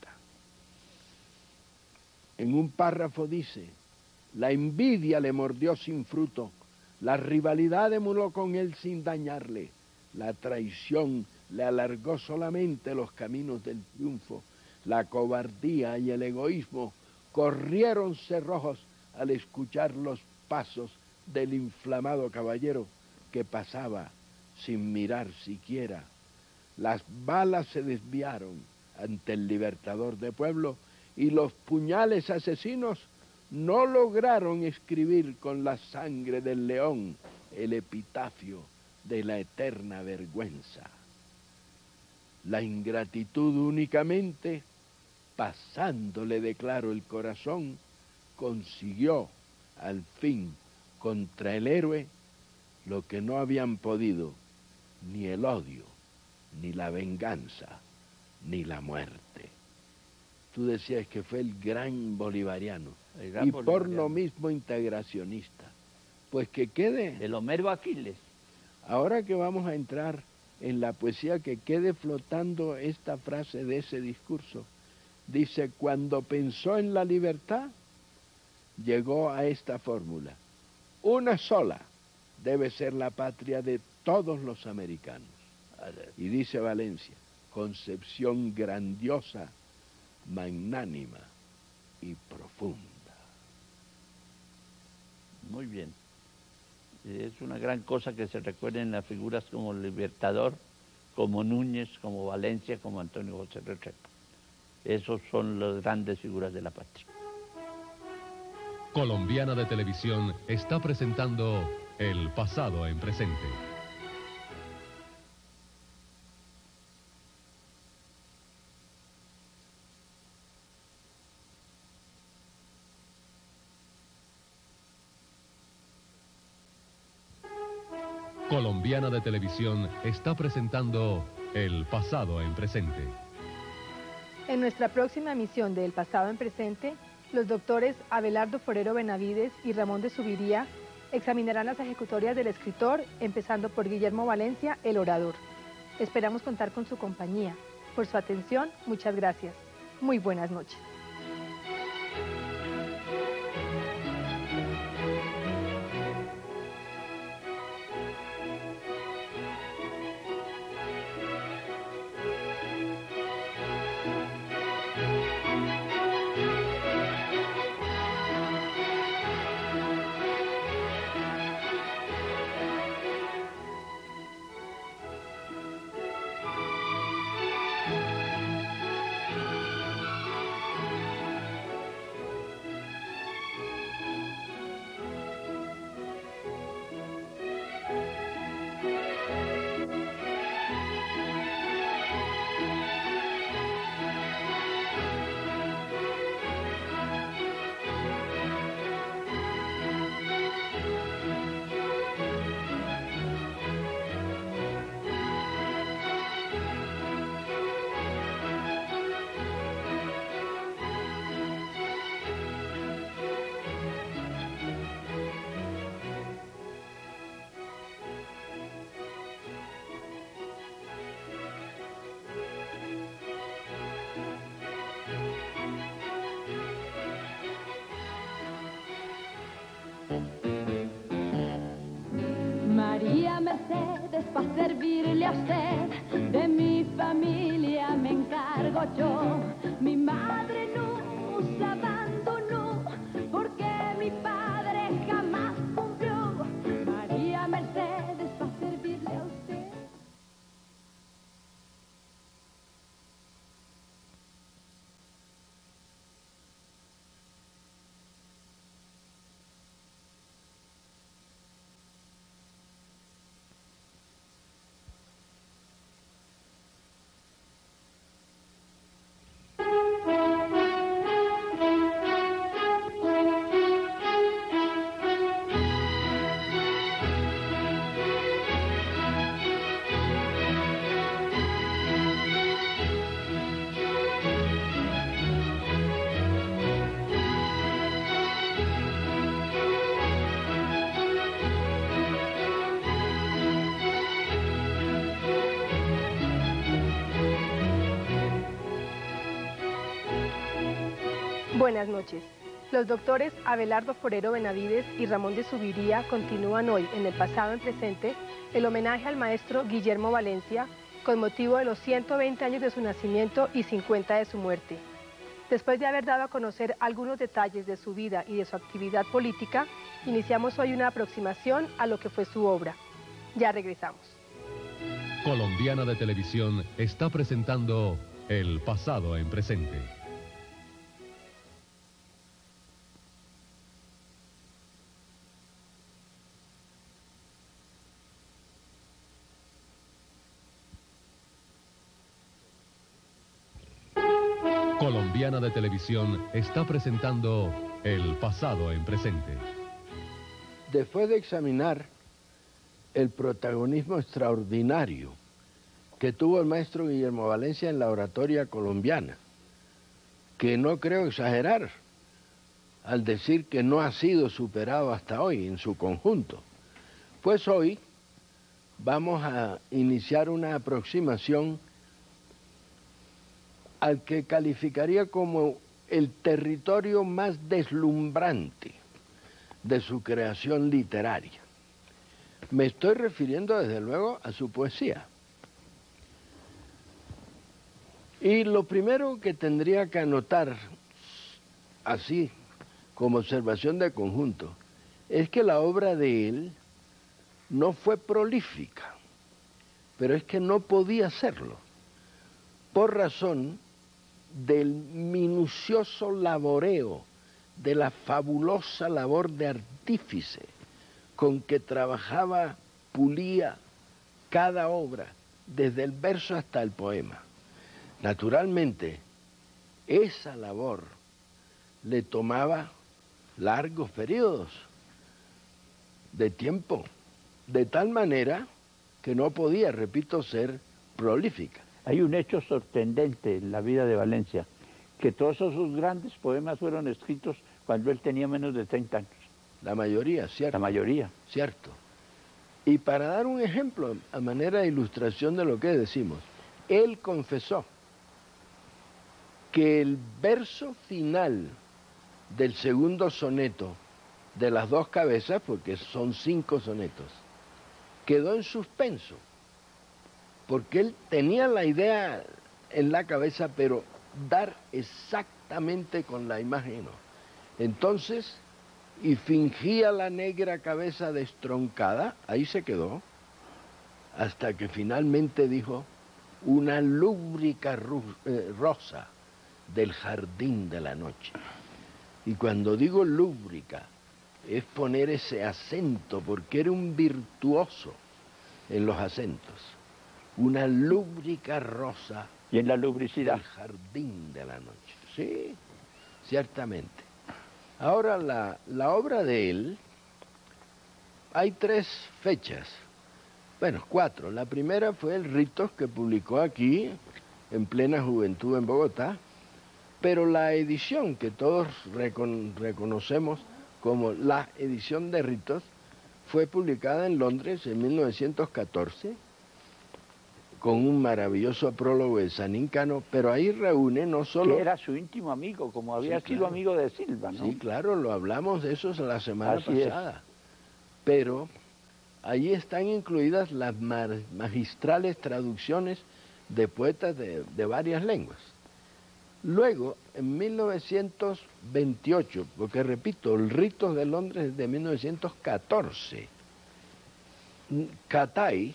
En un párrafo dice: la envidia le mordió sin fruto, la rivalidad emuló con él sin dañarle, la traición le alargó solamente los caminos del triunfo, la cobardía y el egoísmo corrieron cerrojos al escuchar los pasos del inflamado caballero que pasaba sin mirar siquiera. Las balas se desviaron ante el libertador de pueblo y los puñales asesinos no lograron escribir con la sangre del león el epitafio de la eterna vergüenza. La ingratitud únicamente, pasándole de claro el corazón, consiguió al fin contra el héroe lo que no habían podido ni el odio, ni la venganza, ni la muerte. Tú decías que fue el gran bolivariano, y por lo mismo integracionista. Pues que quede... El Homero Aquiles. Ahora que vamos a entrar en la poesía, que quede flotando esta frase de ese discurso. Dice: cuando pensó en la libertad, llegó a esta fórmula: una sola debe ser la patria de todos los americanos. Y dice Valencia: concepción grandiosa, magnánima y profunda. Muy bien. Es una gran cosa que se recuerden las figuras como Libertador, como Núñez, como Valencia, como Antonio José Restrepo. Esos son las grandes figuras de la patria. Colombiana de Televisión está presentando El pasado en presente. Colombiana de Televisión está presentando El pasado en presente. En nuestra próxima emisión de El pasado en presente, los doctores Abelardo Forero Benavides y Ramón de Subiría examinarán las ejecutorias del escritor, empezando por Guillermo Valencia, el orador. Esperamos contar con su compañía. Por su atención, muchas gracias. Muy buenas noches. María Mercedes, para servirle a usted, de mi familia me encargo yo. Mi madre nos abandonó porque mi padre jamás cumplió. María Mercedes, para servirle a usted. Buenas noches. Los doctores Abelardo Forero Benavides y Ramón de Subiría continúan hoy, en el pasado en presente, el homenaje al maestro Guillermo Valencia con motivo de los 120 años de su nacimiento y 50 de su muerte. Después de haber dado a conocer algunos detalles de su vida y de su actividad política, iniciamos hoy una aproximación a lo que fue su obra. Ya regresamos. Colombiana de Televisión está presentando El pasado en presente. Colombiana de Televisión está presentando El pasado en presente. Después de examinar el protagonismo extraordinario que tuvo el maestro Guillermo Valencia en la oratoria colombiana, que no creo exagerar al decir que no ha sido superado hasta hoy en su conjunto, pues hoy vamos a iniciar una aproximación al que calificaría como el territorio más deslumbrante de su creación literaria. Me estoy refiriendo desde luego a su poesía. Y lo primero que tendría que anotar, así como observación de conjunto, es que la obra de él no fue prolífica, pero es que no podía serlo, por razón del minucioso laboreo, de la fabulosa labor de artífice con que trabajaba, pulía cada obra, desde el verso hasta el poema. Naturalmente, esa labor le tomaba largos periodos de tiempo, de tal manera que no podía, repito, ser prolífica. Hay un hecho sorprendente en la vida de Valencia, que todos esos grandes poemas fueron escritos cuando él tenía menos de 30 años. La mayoría, ¿cierto? La mayoría. Cierto. Y para dar un ejemplo, a manera de ilustración de lo que decimos, él confesó que el verso final del segundo soneto de las dos cabezas, porque son 5 sonetos, quedó en suspenso, porque él tenía la idea en la cabeza, pero dar exactamente con la imagen no. Entonces, y fingía la negra cabeza destroncada, ahí se quedó, hasta que finalmente dijo, una lúbrica rosa del jardín de la noche. Y cuando digo lúbrica, es poner ese acento, porque era un virtuoso en los acentos. Una lúbrica rosa. Y en la lubricidad. Del jardín de la noche. Sí, ciertamente. Ahora, la obra de él, hay 3 fechas, bueno, 4. La primera fue el Ritos, que publicó aquí, en plena juventud en Bogotá, pero la edición que todos reconocemos como la edición de Ritos, fue publicada en Londres en 1914, con un maravilloso prólogo de Sanín Cano, pero ahí reúne no solo... Que era su íntimo amigo, como había sido amigo de Silva, ¿no? Sí, claro, lo hablamos de eso la semana pasada. Es. Pero allí están incluidas las magistrales traducciones de poetas de varias lenguas. Luego, en 1928, porque repito, el Ritos de Londres es de 1914, Catay,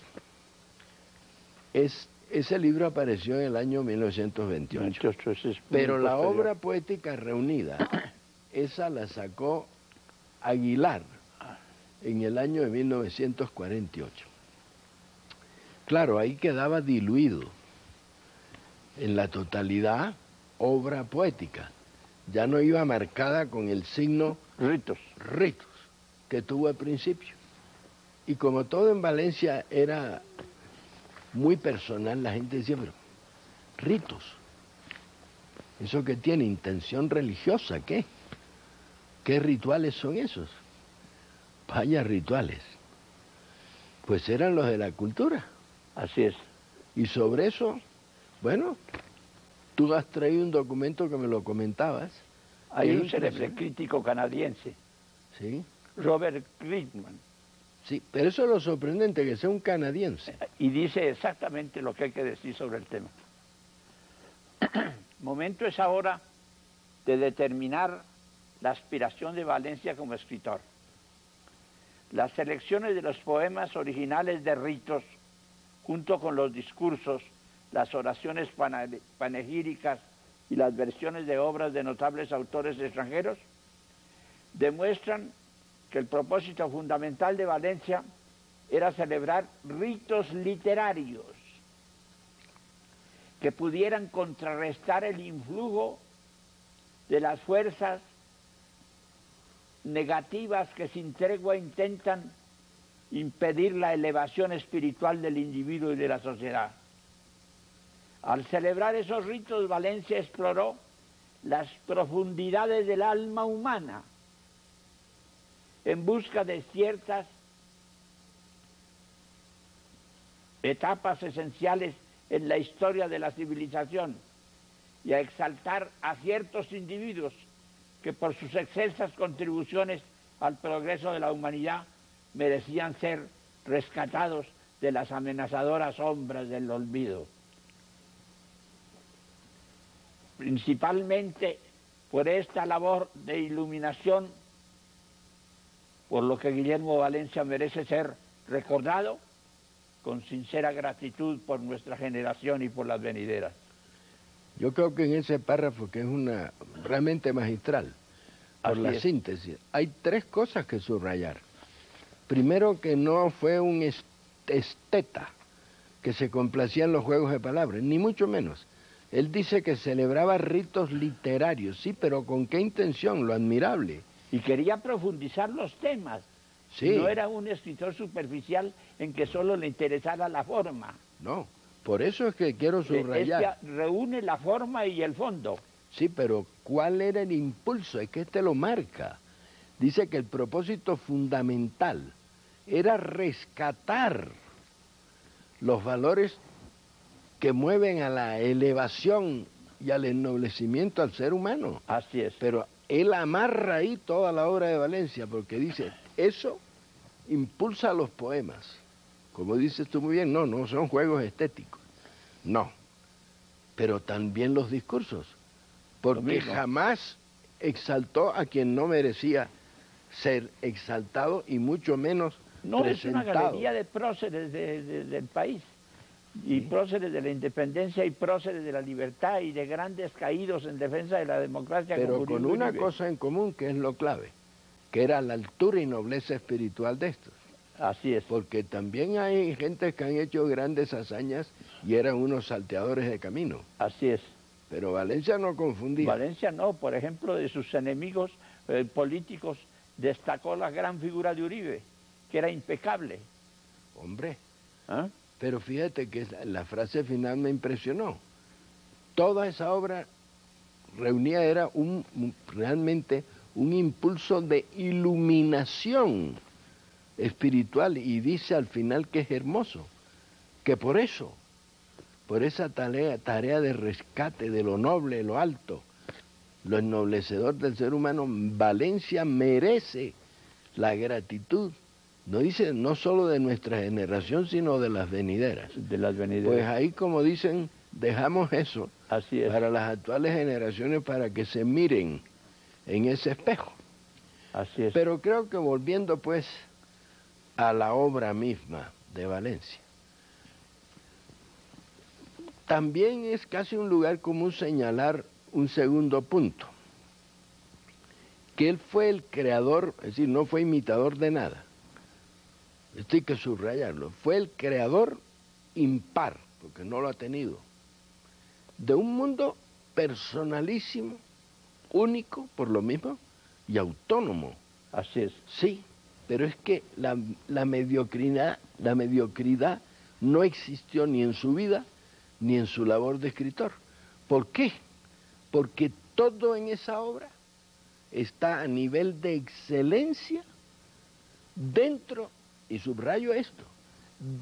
ese libro apareció en el año 1928. Pero la obra poética reunida, esa la sacó Aguilar en el año de 1948. Claro, ahí quedaba diluido en la totalidad obra poética. Ya no iba marcada con el signo Ritos que tuvo al principio. Y como todo en Valencia era muy personal, la gente decía, pero ritos, ¿eso que tiene intención religiosa? ¿Qué rituales son esos? Vaya rituales. Pues eran los de la cultura. Así es. Y sobre eso, bueno, tú has traído un documento que me lo comentabas, Hay Es un célebre impresionante. crítico canadiense, Sí, Robert Friedman, sí, pero eso es lo sorprendente, que sea un canadiense. y dice exactamente lo que hay que decir sobre el tema. Momento es ahora de determinar la aspiración de Valencia como escritor. Las selecciones de los poemas originales de ritos, junto con los discursos, las oraciones panegíricas y las versiones de obras de notables autores extranjeros, demuestran que el propósito fundamental de Valencia era celebrar ritos literarios que pudieran contrarrestar el influjo de las fuerzas negativas que sin tregua intentan impedir la elevación espiritual del individuo y de la sociedad. Al celebrar esos ritos, Valencia exploró las profundidades del alma humana en busca de ciertas etapas esenciales en la historia de la civilización y a exaltar a ciertos individuos que por sus excelsas contribuciones al progreso de la humanidad merecían ser rescatados de las amenazadoras sombras del olvido. Principalmente por esta labor de iluminación, por lo que Guillermo Valencia merece ser recordado con sincera gratitud por nuestra generación y por las venideras. Yo creo que en ese párrafo, que es realmente magistral, por Así la es. síntesis, hay tres cosas que subrayar. Primero, que no fue un esteta que se complacía en los juegos de palabras, ni mucho menos. Él dice que celebraba ritos literarios, sí, pero ¿con qué intención? Lo admirable. Y quería profundizar los temas. Sí. No era un escritor superficial en que solo le interesara la forma. No, por eso es que quiero subrayar. Este reúne la forma y el fondo. Sí, pero ¿cuál era el impulso? Es que este lo marca. Dice que el propósito fundamental era rescatar los valores que mueven a la elevación y al ennoblecimiento al ser humano. Así es. Pero él amarra ahí toda la obra de Valencia, porque dice, eso impulsa los poemas. Como dices tú muy bien, no son juegos estéticos. No, pero también los discursos. Porque jamás exaltó a quien no merecía ser exaltado y mucho menos No, presentado. es una galería de próceres del país. Y próceres de la independencia y próceres de la libertad y de grandes caídos en defensa de la democracia. Pero como con Uribe una Uribe. cosa en común que es lo clave, que era la altura y nobleza espiritual de estos. Así es. Porque también hay gente que han hecho grandes hazañas y eran unos salteadores de camino. Así es. Pero Valencia no confundía. Valencia no, por ejemplo, de sus enemigos políticos destacó la gran figura de Uribe, que era impecable. Hombre, ¿Ah? pero fíjate que la frase final me impresionó. Toda esa obra reunía, era realmente un impulso de iluminación espiritual, y dice al final que es hermoso, que por eso, por esa tarea de rescate de lo noble, lo alto, lo ennoblecedor del ser humano, Valencia merece la gratitud, no dice no solo de nuestra generación, sino de las venideras. De las venideras. Pues ahí, como dicen, dejamos eso Así es. para las actuales generaciones, para que se miren en ese espejo. Así es. Pero creo que volviendo pues a la obra misma de Valencia, también es casi un lugar común señalar un segundo punto, que él fue el creador, es decir, no fue imitador de nada. Esto hay que subrayarlo. Fue el creador impar, porque no lo ha tenido, de un mundo personalísimo, único por lo mismo, y autónomo. Así es. Sí, pero es que la mediocridad no existió ni en su vida ni en su labor de escritor. ¿Por qué? Porque todo en esa obra está a nivel de excelencia dentro, y subrayo esto,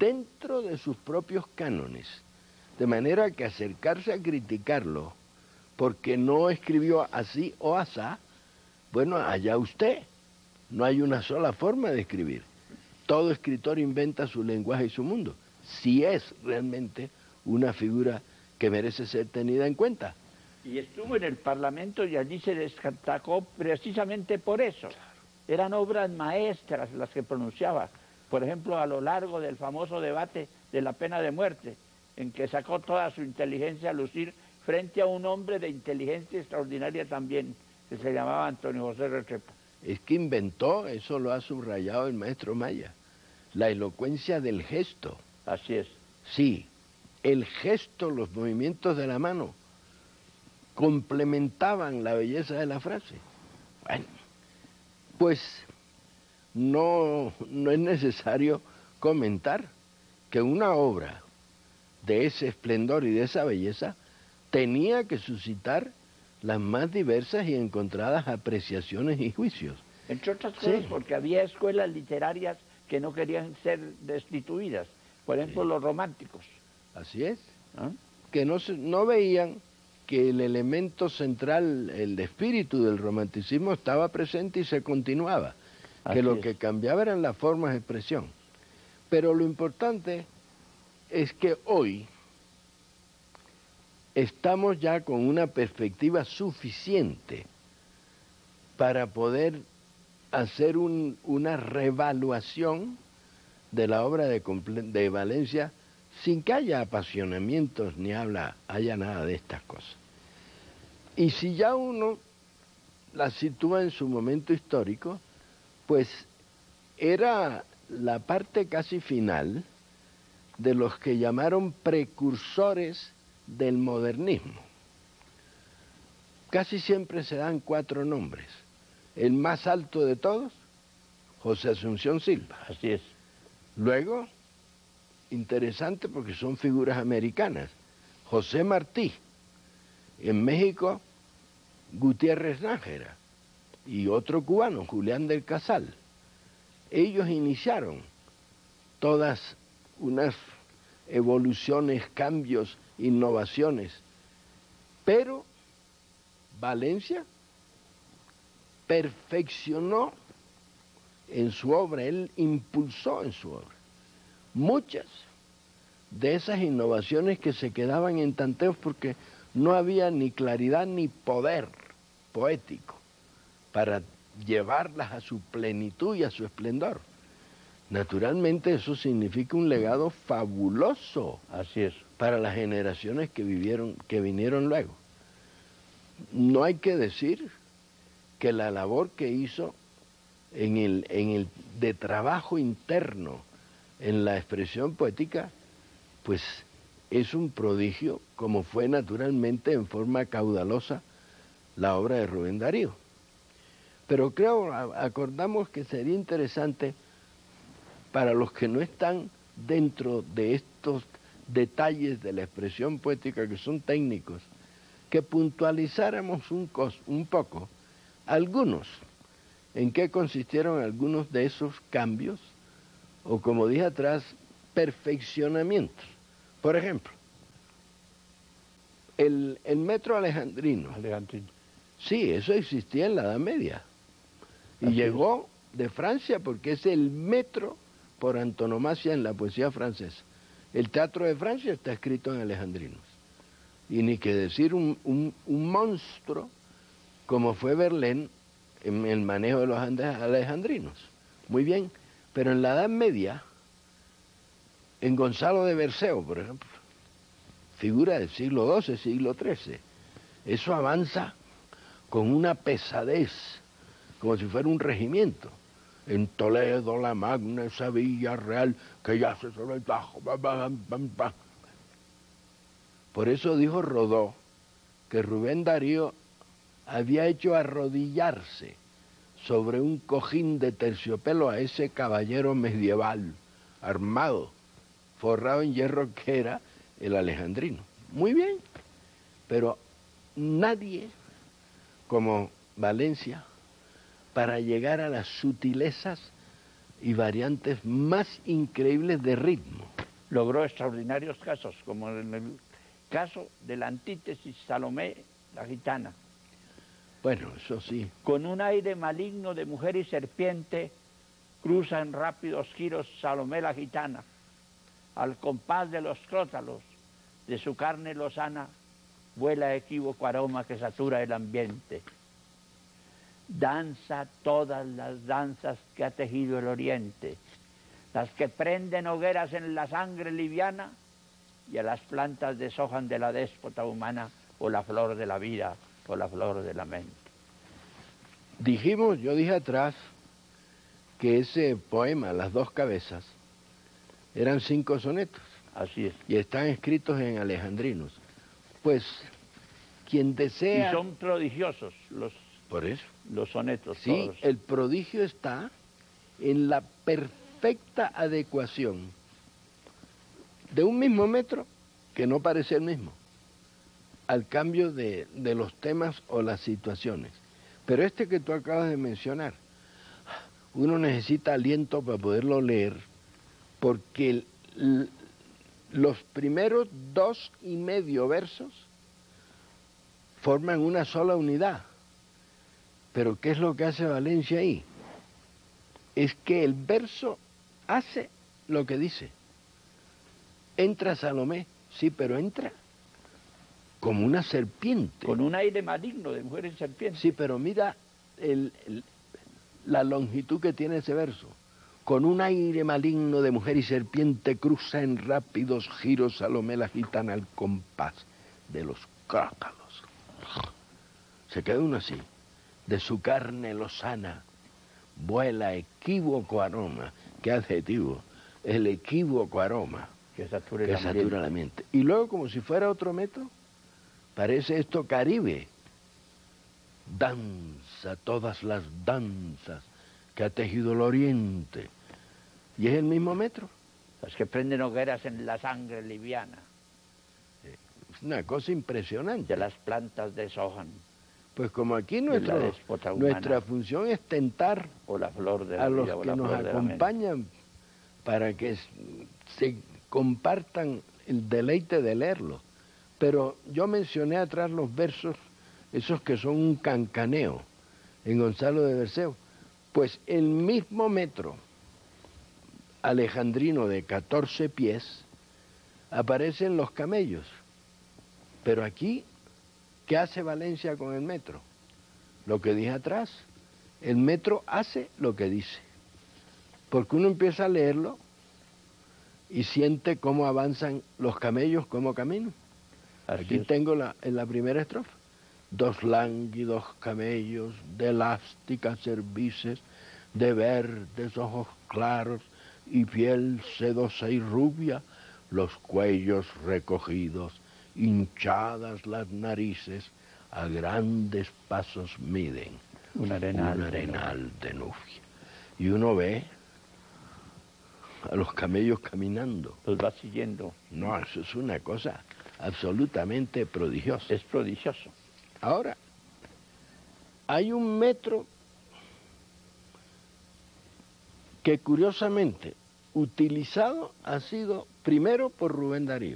dentro de sus propios cánones. De manera que acercarse a criticarlo porque no escribió así o asá, bueno, allá usted. No hay una sola forma de escribir. Todo escritor inventa su lenguaje y su mundo, si es realmente una figura que merece ser tenida en cuenta. Y estuvo en el Parlamento y allí se destacó precisamente por eso. Eran obras maestras las que pronunciaba. Por ejemplo, a lo largo del famoso debate de la pena de muerte, en que sacó toda su inteligencia a lucir frente a un hombre de inteligencia extraordinaria también, que se llamaba Antonio José Restrepo. Es que inventó, eso lo ha subrayado el maestro Maya, la elocuencia del gesto. Así es. Sí, el gesto, los movimientos de la mano, complementaban la belleza de la frase. Bueno, pues no es necesario comentar que una obra de ese esplendor y de esa belleza tenía que suscitar las más diversas y encontradas apreciaciones y juicios. Entre otras cosas, porque había escuelas literarias que no querían ser destituidas. Por ejemplo, los románticos. Así es. ¿Ah? Que no veían que el elemento central, el espíritu del romanticismo estaba presente y se continuaba. Así Que lo es. que cambiaba eran las formas de expresión. Pero lo importante es que hoy estamos ya con una perspectiva suficiente para poder hacer una revaluación de la obra de Valencia sin que haya apasionamientos ni haya nada de estas cosas. Y si ya uno la sitúa en su momento histórico, pues era la parte casi final de los que llamaron precursores del modernismo. Casi siempre se dan 4 nombres. El más alto de todos, José Asunción Silva. Así es. Luego, interesante porque son figuras americanas, José Martí. En México, Gutiérrez Nájera. Y otro cubano, Julián del Casal. Ellos iniciaron todas unas evoluciones, cambios, innovaciones. Pero Valencia perfeccionó en su obra, él impulsó en su obra muchas de esas innovaciones que se quedaban en tanteos porque no había ni claridad ni poder poético para llevarlas a su plenitud y a su esplendor. Naturalmente eso significa un legado fabuloso. Así es. Para las generaciones que vinieron luego. No hay que decir que la labor que hizo en el de trabajo interno en la expresión poética, pues es un prodigio, como fue naturalmente en forma caudalosa la obra de Rubén Darío. Pero creo, acordamos que sería interesante para los que no están dentro de estos detalles de la expresión poética que son técnicos, que puntualizáramos un poco algunos, en qué consistieron algunos de esos cambios, o como dije atrás, perfeccionamientos. Por ejemplo, el metro alejandrino. Sí, eso existía en la Edad Media. Y llegó de Francia porque es el metro por antonomasia en la poesía francesa. El teatro de Francia está escrito en alejandrinos. Y ni que decir un monstruo como fue Verlaine en el manejo de los alejandrinos. Muy bien, pero en la Edad Media, en Gonzalo de Berceo, por ejemplo, figura del siglo XII, siglo XIII, eso avanza con una pesadez, como si fuera un regimiento. En Toledo, la magna, esa villa real que ya se sobre el bajo. Por eso dijo Rodó que Rubén Darío había hecho arrodillarse sobre un cojín de terciopelo a ese caballero medieval, armado, forrado en hierro que era el alejandrino. Muy bien, pero nadie como Valencia para llegar a las sutilezas y variantes más increíbles de ritmo. Logró extraordinarios casos, como en el caso de la antítesis Salomé la gitana. Bueno, eso sí. Con un aire maligno de mujer y serpiente, cruza en rápidos giros Salomé la gitana, al compás de los crótalos, de su carne lozana, vuela equívoco aroma que satura el ambiente. Danza todas las danzas que ha tejido el oriente, las que prenden hogueras en la sangre liviana y a las plantas deshojan de la déspota humana o la flor de la vida o la flor de la mente. Yo dije atrás que ese poema, Las dos cabezas, eran 5 sonetos. Así es. Y están escritos en alejandrinos. Pues, quien desea... Y son prodigiosos Por eso. los sonetos. Sí, todos. el prodigio está en la perfecta adecuación de un mismo metro, que no parece el mismo, al cambio de los temas o las situaciones. Pero este que tú acabas de mencionar, uno necesita aliento para poderlo leer, porque los primeros 2,5 versos forman una sola unidad. Pero ¿qué es lo que hace Valencia ahí? Es que el verso hace lo que dice. Entra Salomé, sí, pero entra como una serpiente. Con un aire maligno de mujer y serpiente. Sí, pero mira la longitud que tiene ese verso. Con un aire maligno de mujer y serpiente cruza en rápidos giros Salomé la gitana al compás de los crótalos. Se queda uno así. De su carne lozana vuela equívoco aroma. ¿Qué adjetivo? El equívoco aroma Que satura la mente. Y luego, como si fuera otro metro, parece esto Caribe. Danza todas las danzas que ha tejido el oriente. Y es el mismo metro. Las que prenden hogueras en la sangre liviana. Es una cosa impresionante. De las plantas deshojan. Pues como aquí nuestra función es tentar o la flor de la a los vida, que nos acompañan para que se compartan el deleite de leerlo. Pero yo mencioné atrás los versos, esos que son un cancaneo en Gonzalo de Berceo. Pues el mismo metro alejandrino de 14 pies aparecen los camellos. Pero aquí, ¿qué hace Valencia con el metro? Lo que dije atrás, el metro hace lo que dice. Porque uno empieza a leerlo y siente cómo avanzan los camellos, cómo caminan. Aquí tengo en la primera estrofa. 2 lánguidos camellos de elásticas cervices, de verdes ojos claros y piel sedosa y rubia, los cuellos recogidos, hinchadas las narices, a grandes pasos miden un arenal de nubia. Y uno ve a los camellos caminando. Los va siguiendo. No, eso es una cosa absolutamente prodigiosa. Es prodigioso. Ahora, hay un metro que curiosamente utilizado ha sido primero por Rubén Darío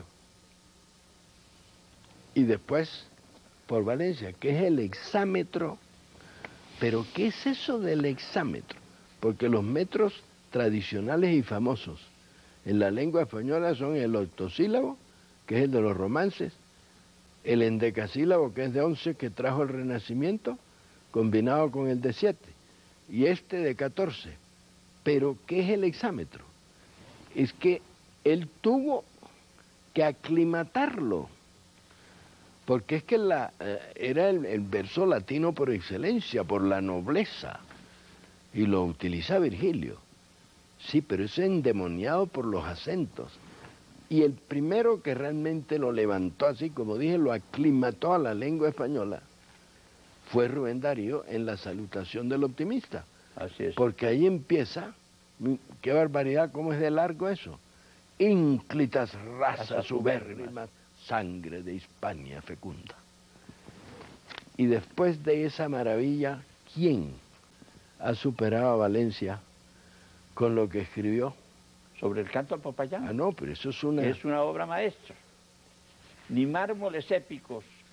y después por Valencia, que es el hexámetro. Pero ¿qué es eso del hexámetro? Porque los metros tradicionales y famosos en la lengua española son el octosílabo, que es el de los romances, el endecasílabo, que es de 11, que trajo el Renacimiento, combinado con el de 7, y este de 14. Pero ¿qué es el hexámetro? Es que él tuvo que aclimatarlo, porque es que era el verso latino por excelencia, por la nobleza, y lo utiliza Virgilio. Sí, pero es endemoniado por los acentos. Y el primero que realmente lo levantó así, como dije, lo aclimató a la lengua española, fue Rubén Darío en la Salutación del Optimista. Así es. Porque ahí empieza, qué barbaridad, cómo es de largo eso. Ínclitas razas ubérrimas, sangre de Hispania fecunda. Y después de esa maravilla, ¿quién ha superado a Valencia con lo que escribió? Sobre el canto al Popayán. Ah, no, pero eso es una... Es una obra maestra. Ni mármoles épicos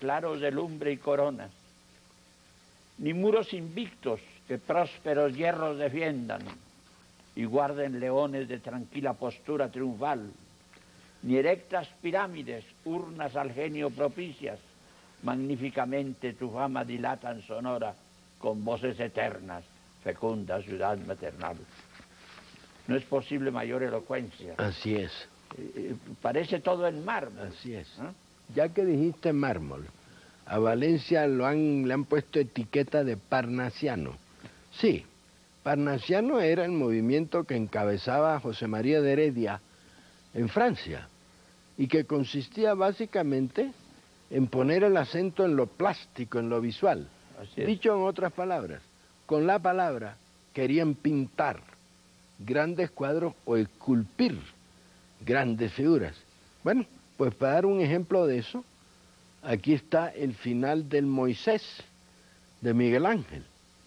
claros de lumbre y coronas, ni muros invictos que prósperos hierros defiendan y guarden leones de tranquila postura triunfal, ni erectas pirámides, urnas al genio propicias, magníficamente tu fama dilatan sonora con voces eternas, fecunda ciudad maternal. No es posible mayor elocuencia. Así es. Parece todo en mármol. Así es. Ya que dijiste mármol, a Valencia le han puesto etiqueta de parnasiano. Sí, parnasiano era el movimiento que encabezaba José María de Heredia en Francia y que consistía básicamente en poner el acento en lo plástico, en lo visual. Dicho en otras palabras, con la palabra querían pintar grandes cuadros o esculpir grandes figuras. Bueno, pues para dar un ejemplo de eso, aquí está el final del Moisés de Miguel Ángel.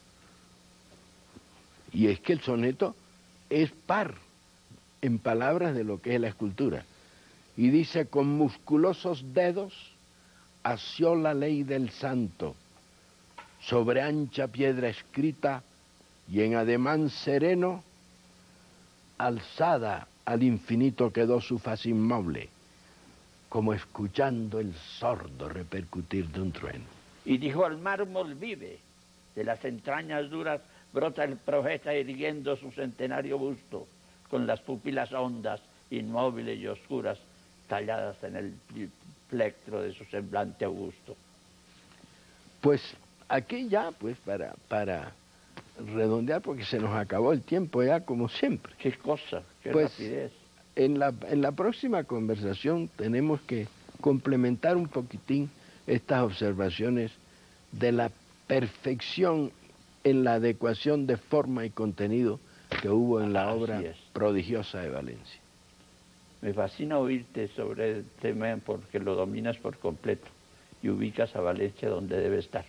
Y es que el soneto es par en palabras de lo que es la escultura. Y dice, con musculosos dedos asió la ley del santo, sobre ancha piedra escrita y en ademán sereno, alzada al infinito quedó su faz inmoble, como escuchando el sordo repercutir de un trueno. Y dijo al mármol vive, de las entrañas duras brota el profeta irguiendo su centenario busto, con las pupilas hondas, inmóviles y oscuras, talladas en el plectro de su semblante augusto. Pues aquí ya, pues para redondear, porque se nos acabó el tiempo ya como siempre. Qué cosa, qué pues, rapidez. En la próxima conversación tenemos que complementar un poquitín estas observaciones de la perfección en la adecuación de forma y contenido que hubo en la obra prodigiosa de Valencia. Me fascina oírte sobre el tema porque lo dominas por completo y ubicas a Valencia donde debe estar.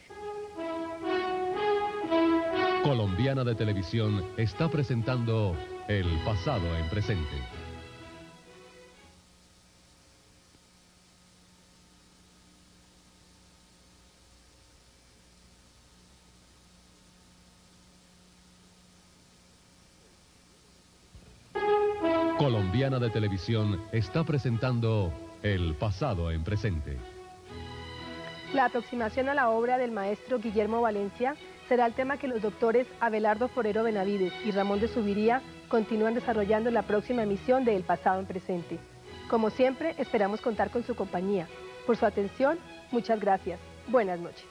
Colombiana de Televisión está presentando El pasado en presente. Colombiana de Televisión está presentando El pasado en presente. La aproximación a la obra del maestro Guillermo Valencia será el tema que los doctores Abelardo Forero Benavides y Ramón de Subiría continúan desarrollando en la próxima emisión de El pasado en presente. Como siempre, esperamos contar con su compañía. Por su atención, muchas gracias. Buenas noches.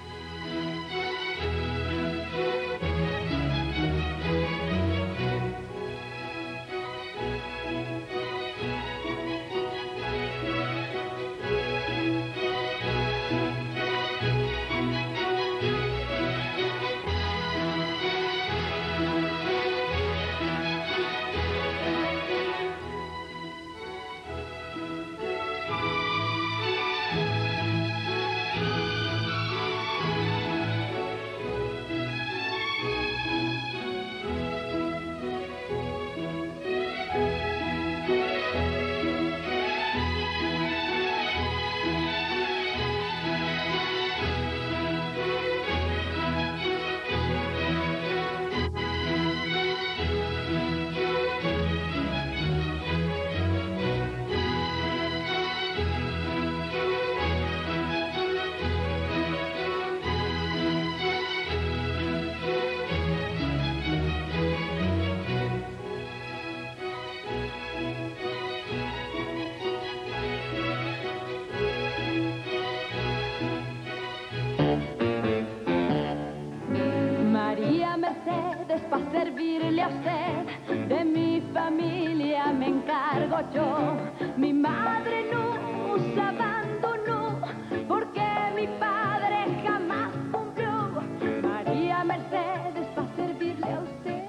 Pa' servirle a usted, de mi familia me encargo yo. Mi madre nos abandonó porque mi padre jamás cumplió. María Mercedes, pa' servirle a usted.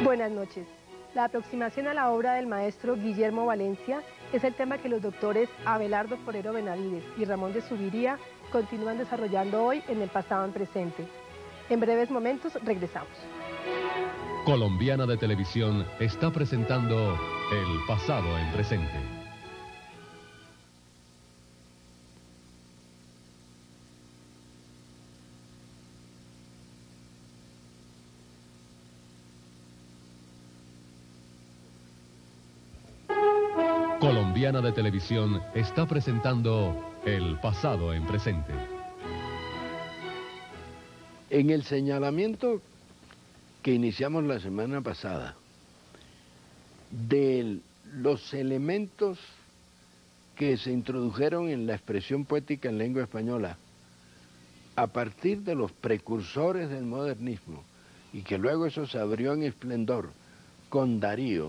Buenas noches. La aproximación a la obra del maestro Guillermo Valencia es el tema que los doctores Abelardo Forero Benavides y Ramón de Zuviría continúan desarrollando hoy en El Pasado en Presente. En breves momentos regresamos. Colombiana de Televisión está presentando El Pasado en Presente. Colombiana de Televisión está presentando El Pasado en Presente. En el señalamiento que iniciamos la semana pasada de los elementos que se introdujeron en la expresión poética en lengua española a partir de los precursores del modernismo y que luego eso se abrió en esplendor con Darío,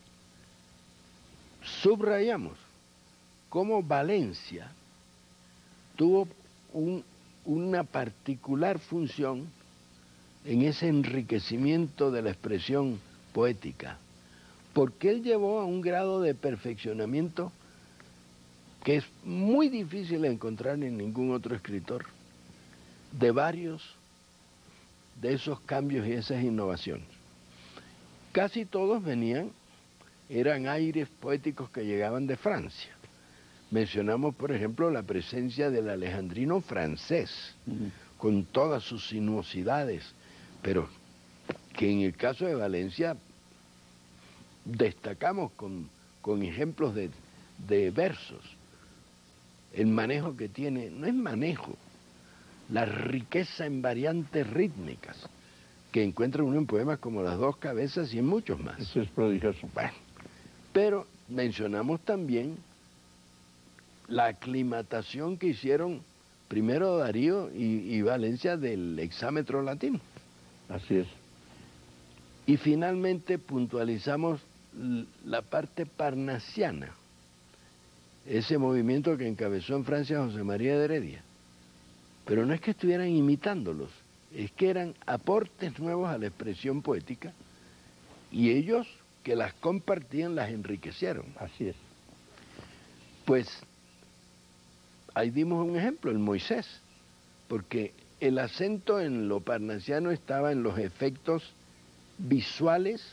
subrayamos cómo Valencia tuvo una particular función en ese enriquecimiento de la expresión poética, porque él llevó a un grado de perfeccionamiento que es muy difícil de encontrar en ningún otro escritor, de varios de esos cambios y esas innovaciones. Casi todos eran aires poéticos que llegaban de Francia. Mencionamos, por ejemplo, la presencia del alejandrino francés, con todas sus sinuosidades, pero que en el caso de Valencia destacamos con ejemplos de versos. El manejo que tiene, no es manejo, la riqueza en variantes rítmicas que encuentra uno en poemas como Las Dos Cabezas y en muchos más. Eso es prodigioso. Bueno, pero mencionamos también la aclimatación que hicieron primero Darío y Valencia del hexámetro latino. Así es. Y finalmente puntualizamos la parte parnasiana, ese movimiento que encabezó en Francia José María de Heredia. Pero no es que estuvieran imitándolos, es que eran aportes nuevos a la expresión poética y ellos que las compartían las enriquecieron. Así es. Pues ahí dimos un ejemplo, el Moisés, porque el acento en lo parnasiano estaba en los efectos visuales,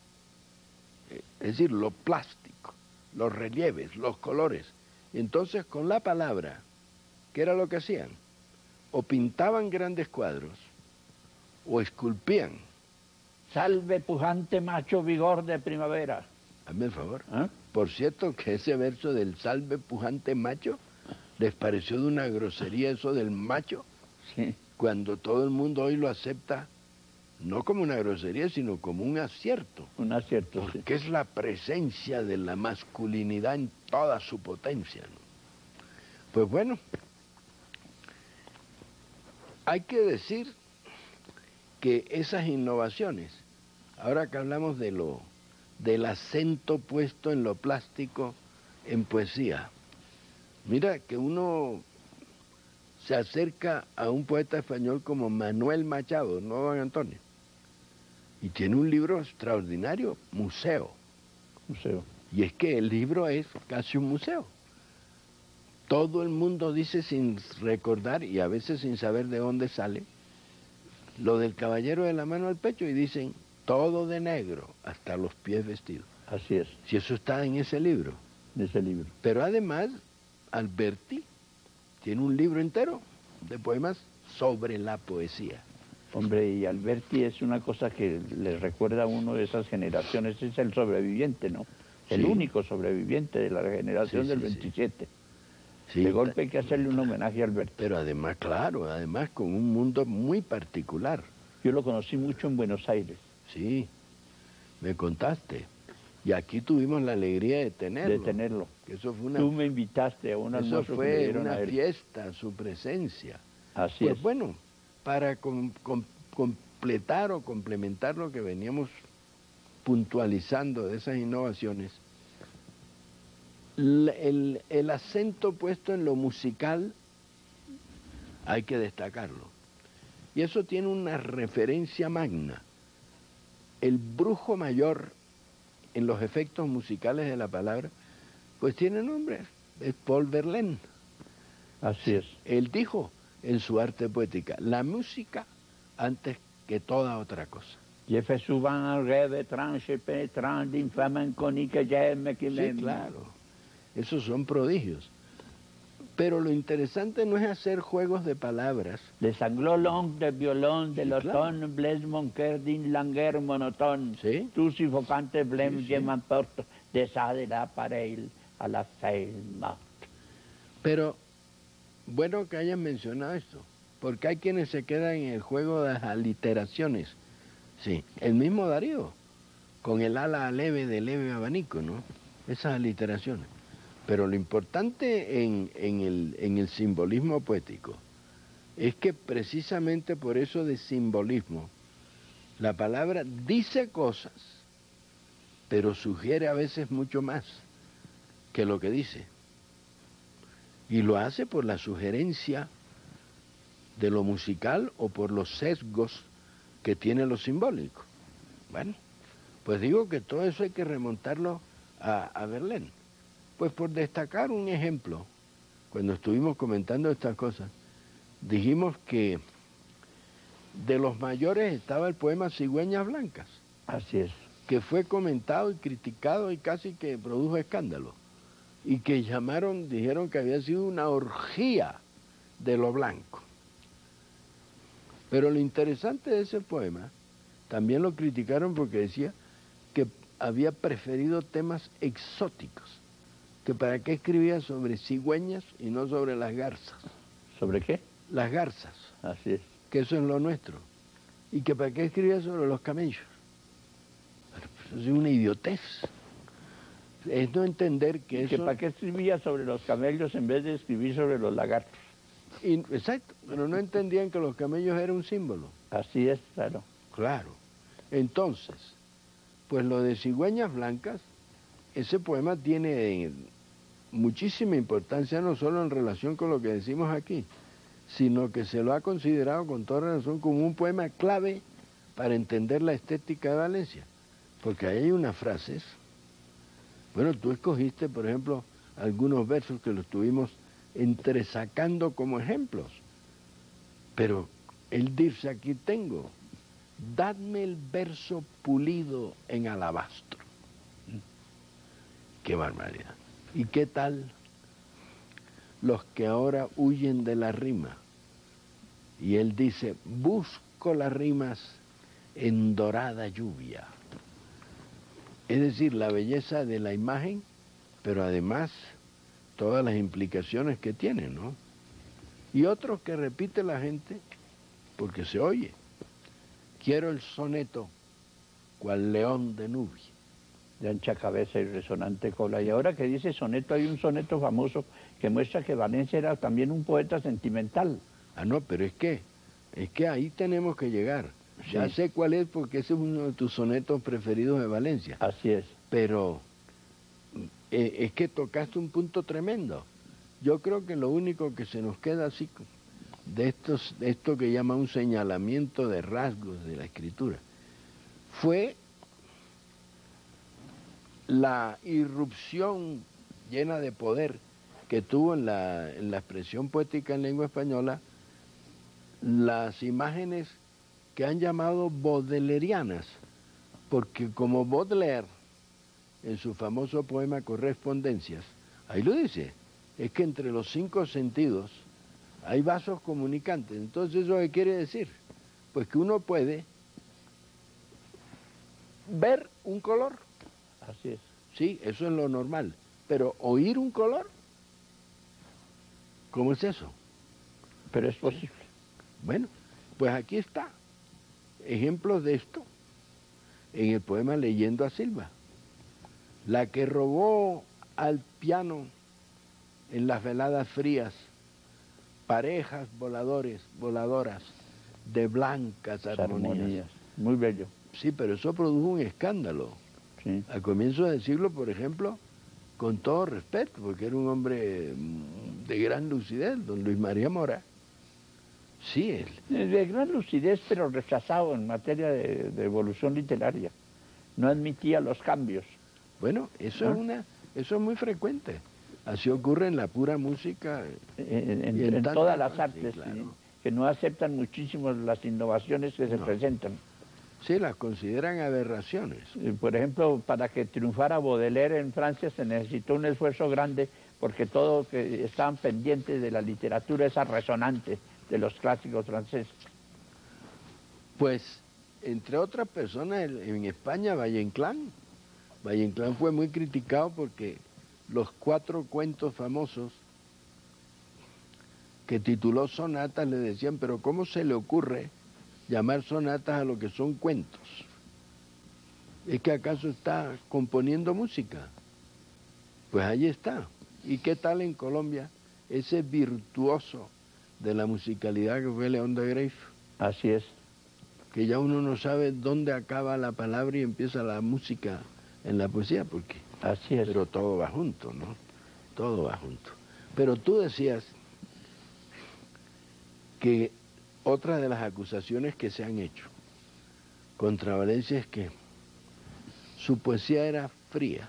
es decir, lo plástico, los relieves, los colores. Entonces con la palabra, ¿qué era lo que hacían? O pintaban grandes cuadros, o esculpían. Salve pujante macho vigor de primavera. Hazme el favor. ¿Ah? Por cierto que ese verso del salve pujante macho, ¿les pareció de una grosería eso del macho? Sí. Cuando todo el mundo hoy lo acepta, no como una grosería, sino como un acierto. Un acierto, sí. Porque es la presencia de la masculinidad en toda su potencia, ¿no? Pues bueno, hay que decir que esas innovaciones, ahora que hablamos del acento puesto en lo plástico en poesía, mira que uno se acerca a un poeta español como Manuel Machado, no don Antonio, y tiene un libro extraordinario, Museo. Museo. Y es que el libro es casi un museo. Todo el mundo dice sin recordar y a veces sin saber de dónde sale, lo del caballero de la mano al pecho y dicen todo de negro, hasta los pies vestidos. Así es, Si eso está en ese libro. de ese libro. Pero además, Alberti tiene un libro entero de poemas sobre la poesía. Hombre, y Alberti es una cosa que le recuerda a uno de esas generaciones, es el sobreviviente, ¿no? El Sí. único sobreviviente de la generación Sí, del sí, sí. 27. Sí, De golpe hay que hacerle un homenaje a Alberti. pero además, claro, además con un mundo muy particular. Yo lo conocí mucho en Buenos Aires, Sí, me contaste. Y aquí tuvimos la alegría de tenerlo. de tenerlo. Que eso fue una, Tú me invitaste a un eso almuerzo que me fue dieron una a él. fiesta, su presencia. Así Pues es. bueno, para completar o complementar lo que veníamos puntualizando de esas innovaciones, el acento puesto en lo musical hay que destacarlo. Y eso tiene una referencia magna. el brujo mayor en los efectos musicales de la palabra, pues tiene nombre, es Paul Verlaine. Así es. Él dijo en su arte poética, la música antes que toda otra cosa. J'ai fait souvent un rêve étrange et pénétrant d'une femme inconnue que j'aime, qui Sí, m'aime. claro, esos son prodigios. Pero lo interesante no es hacer juegos de palabras. Les sanglots longs de violon, de Sí, l'automne, blesse mon cœur d'une langueur monotone. Sí. Tout suffocante blême, Sí, je sí. m'emporte de ça de l'appareil à la feuille morte. Pero bueno que hayan mencionado esto, porque hay quienes se quedan en el juego de las aliteraciones. Sí, el mismo Darío, con el ala leve de leve abanico, ¿no? Esas aliteraciones. Pero lo importante en el simbolismo poético es que precisamente por eso de simbolismo, la palabra dice cosas, pero sugiere a veces mucho más que lo que dice. Y lo hace por la sugerencia de lo musical o por los sesgos que tiene lo simbólico. Bueno, pues digo que todo eso hay que remontarlo a Verlaine. Pues por destacar un ejemplo, cuando estuvimos comentando estas cosas, dijimos que de los mayores estaba el poema Cigüeñas Blancas, Así es. que fue comentado y criticado y casi que produjo escándalo, y que dijeron que había sido una orgía de lo blanco. Pero lo interesante de ese poema, también lo criticaron porque decía que había preferido temas exóticos, que para qué escribía sobre cigüeñas y no sobre las garzas. ¿Sobre qué? Las garzas, Así es. que eso es lo nuestro, y que para qué escribía sobre los camellos. Bueno, pues es una idiotez. Es no entender que eso... ¿Para qué escribía sobre los camellos en vez de escribir sobre los lagartos? Exacto, pero no entendían que los camellos eran un símbolo. Así es, claro. Claro. Entonces, pues lo de Cigüeñas Blancas, ese poema tiene muchísima importancia, no solo en relación con lo que decimos aquí, sino que se lo ha considerado con toda razón como un poema clave para entender la estética de Valencia. Porque ahí hay unas frases. Bueno, tú escogiste, por ejemplo, algunos versos que los estuvimos entresacando como ejemplos. Pero él dice, aquí tengo, dadme el verso pulido en alabastro. ¡Qué barbaridad! ¿Y qué tal los que ahora huyen de la rima? Y él dice, busco las rimas en dorada lluvia. Es decir, la belleza de la imagen, pero además todas las implicaciones que tiene, ¿no? Y otros que repite la gente porque se oye. Quiero el soneto cual león de Nubia. De ancha cabeza y resonante cola. Y ahora que dice soneto, hay un soneto famoso que muestra que Valencia era también un poeta sentimental. Ah, no, pero es que ahí tenemos que llegar. Ya Sí. sé cuál es porque ese es uno de tus sonetos preferidos de Valencia. Así es. Pero es que tocaste un punto tremendo. Yo creo que lo único que se nos queda así de esto que llama un señalamiento de rasgos de la escritura fue la irrupción llena de poder que tuvo en la expresión poética en lengua española las imágenes que han llamado baudelerianas, porque como Baudelaire en su famoso poema Correspondencias, ahí lo dice, es que entre los 5 sentidos hay vasos comunicantes. Entonces, ¿eso qué quiere decir? Pues que uno puede ver un color. Así es. Sí, eso es lo normal. Pero oír un color, ¿cómo es eso? Pero es posible. Bueno, pues aquí está. Ejemplos de esto en el poema Leyendo a Silva. La que robó al piano en las veladas frías, parejas voladoras de blancas armonías. Muy bello. Sí, pero eso produjo un escándalo. Sí. Al comienzo del siglo, por ejemplo, con todo respeto, porque era un hombre de gran lucidez, don Luis María Mora, Sí, él. De gran lucidez, pero rechazado en materia de evolución literaria. No admitía los cambios. Bueno, eso eso es muy frecuente. Así ocurre en la pura música. En todas las artes, sí, claro. que no aceptan muchísimo las innovaciones que se presentan. Sí, las consideran aberraciones. Por ejemplo, para que triunfara Baudelaire en Francia se necesitó un esfuerzo grande porque todos que estaban pendientes de la literatura esa resonante de los clásicos franceses. Pues, entre otras personas, en España, Valle-Inclán fue muy criticado porque los 4 cuentos famosos que tituló sonatas le decían, pero ¿cómo se le ocurre llamar sonatas a lo que son cuentos? ¿Es que acaso está componiendo música? Pues ahí está. ¿Y qué tal en Colombia ese virtuoso de la musicalidad que fue León de Greiff? Así es. Que ya uno no sabe dónde acaba la palabra y empieza la música en la poesía, porque... Así es. Pero todo va junto, ¿no? Todo va junto. Pero tú decías que otra de las acusaciones que se han hecho contra Valencia es que su poesía era fría,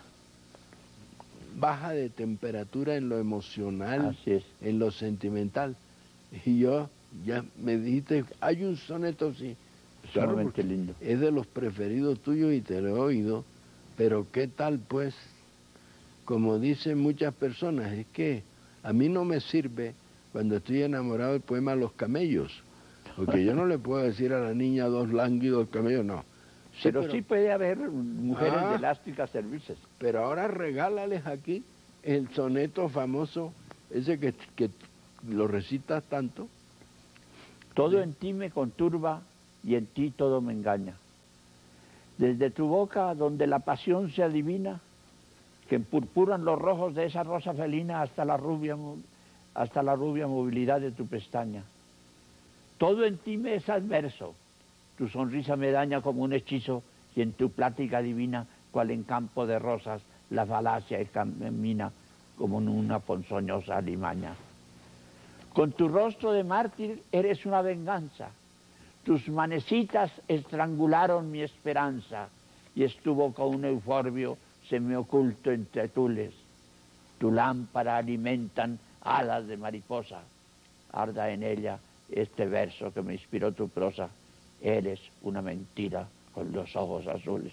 baja de temperatura en lo emocional, así es, en lo sentimental. Y yo, ya me dijiste, hay un soneto, sí. Sumamente lindo. Es de los preferidos tuyos y te lo he oído, pero ¿qué tal pues? Como dicen muchas personas, es que a mí no me sirve cuando estoy enamorado del poema Los Camellos, porque yo no le puedo decir a la niña 2 lánguidos camellos, no. Sí, pero sí puede haber mujeres de elásticas servicios. Pero ahora regálales aquí el soneto famoso, ese que lo recitas tanto. Todo en ti me conturba y en ti todo me engaña. Desde tu boca, donde la pasión se adivina, que empurpuran los rojos de esa rosa felina hasta la rubia movilidad de tu pestaña. Todo en ti me es adverso, tu sonrisa me daña como un hechizo y en tu plática divina, cual en campo de rosas, la falacia camina como en una ponzoñosa alimaña. Con tu rostro de mártir eres una venganza, tus manecitas estrangularon mi esperanza y estuvo con un euforbio semioculto entre tules. Tu lámpara alimentan alas de mariposa, arda en ella este verso que me inspiró tu prosa, eres una mentira con los ojos azules.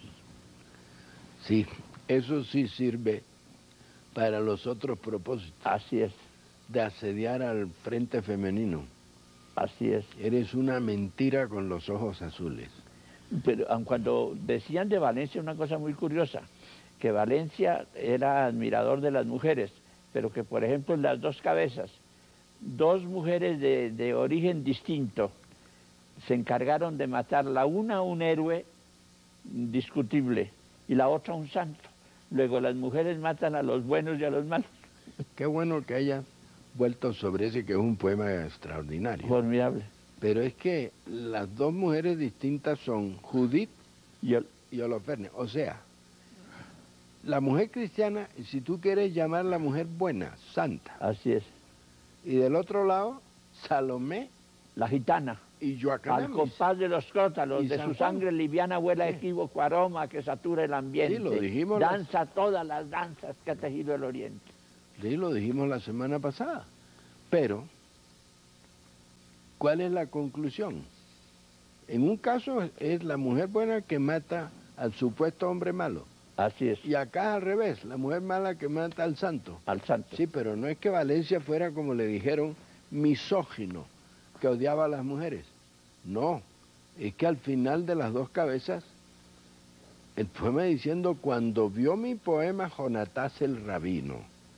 Sí, eso sí sirve para los otros propósitos. Así es. De asediar al frente femenino. Así es. Eres una mentira con los ojos azules. Pero cuando decían de Valencia una cosa muy curiosa, que Valencia era admirador de las mujeres, pero que por ejemplo en Las Dos Cabezas, 2 mujeres de origen distinto se encargaron de matar la una un héroe discutible y la otra un santo. Luego las mujeres matan a los buenos y a los malos. Qué bueno que haya vuelto sobre ese, que es un poema extraordinario. Formidable. Pero es que las 2 mujeres distintas son Judith y Holofernes. O sea, la mujer cristiana, si tú quieres llamar la mujer buena, santa. Así es. Y del otro lado, Salomé, la gitana. Y Joacanamis. Al compás de los crótalos, de San su Juan. Sangre liviana vuela equívoco aroma que satura el ambiente. Sí, lo dijimos. Danza todas las danzas que ha tejido el oriente. Sí, lo dijimos la semana pasada. Pero, ¿cuál es la conclusión? En un caso es la mujer buena que mata al supuesto hombre malo. Así es. Y acá al revés, la mujer mala que mata al santo. Al santo. Sí, pero no es que Valencia fuera, como le dijeron, misógino, que odiaba a las mujeres. No, es que al final de Las Dos Cabezas, el poema diciendo, cuando vio mi poema Jonatás el rabino,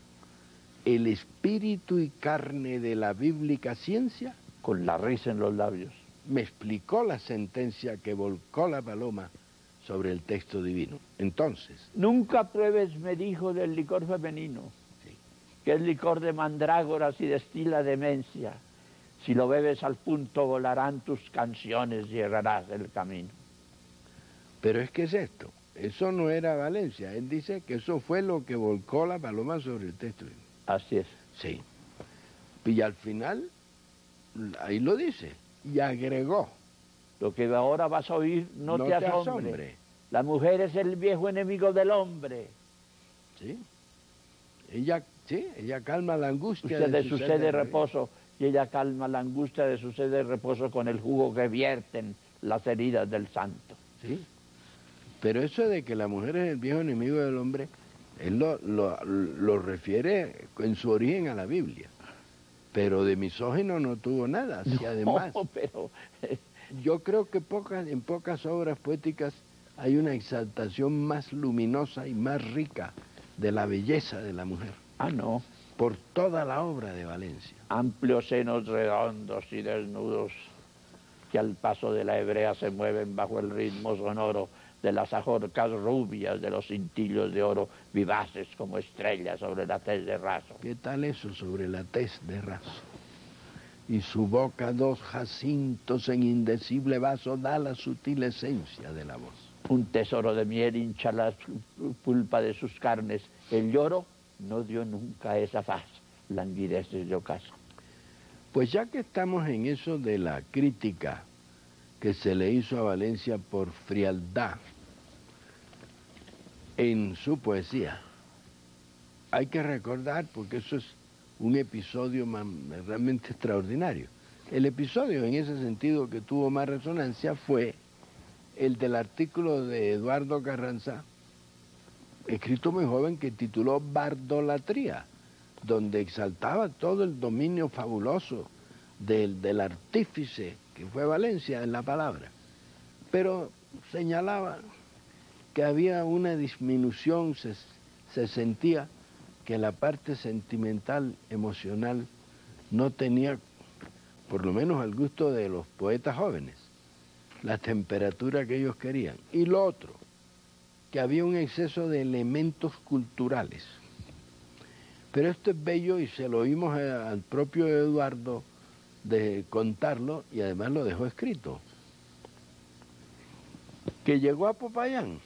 el espíritu y carne de la bíblica ciencia, con la risa en los labios, me explicó la sentencia que volcó la paloma sobre el texto divino. Entonces... Nunca pruebes, me dijo, del licor femenino, sí, que es licor de mandrágoras y destila demencia. Si lo bebes al punto volarán tus canciones y errarás el camino. Pero es que es esto, eso no era Valencia, él dice que eso fue lo que volcó la paloma sobre el texto divino. Así es. Sí. Y al final ahí lo dice, y agregó. Lo que ahora vas a oír no te asombre. La mujer es el viejo enemigo del hombre. Sí, ella calma la angustia de su sed de reposo, y ella calma la angustia de su sed de reposo con el jugo que vierten las heridas del santo. Sí, pero eso de que la mujer es el viejo enemigo del hombre, él lo refiere en su origen a la Biblia. Pero de misógino no tuvo nada. Y además, pero... yo creo que en pocas obras poéticas hay una exaltación más luminosa y más rica de la belleza de la mujer. Ah, no. Por toda la obra de Valencia. Amplios senos redondos y desnudos que al paso de la hebrea se mueven bajo el ritmo sonoro de las ajorcas rubias, de los cintillos de oro vivaces como estrellas sobre la tez de raso. ¿Qué tal eso sobre la tez de raso? Y su boca 2 jacintos en indecible vaso da la sutil esencia de la voz. Un tesoro de miel hincha la pulpa de sus carnes. El lloro no dio nunca esa faz, languideces de ocaso. Pues ya que estamos en eso de la crítica que se le hizo a Valencia por frialdad en su poesía, hay que recordar, porque eso es un episodio realmente extraordinario. El episodio en ese sentido que tuvo más resonancia fue el del artículo de Eduardo Carranza, escrito muy joven, que tituló Bardolatría, donde exaltaba todo el dominio fabuloso del artífice que fue Valencia en la palabra, pero señalaba que había una disminución, se sentía que la parte sentimental, emocional, no tenía, por lo menos al gusto de los poetas jóvenes, la temperatura que ellos querían. Y lo otro, que había un exceso de elementos culturales. Pero esto es bello y se lo oímos al propio Eduardo de contarlo, y además lo dejó escrito, que llegó a Popayán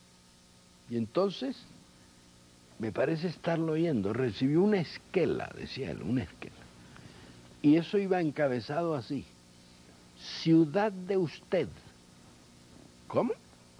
y entonces, me parece estarlo oyendo, recibió una esquela, decía él, una esquela, y eso iba encabezado así: ciudad de usted. ¿Cómo?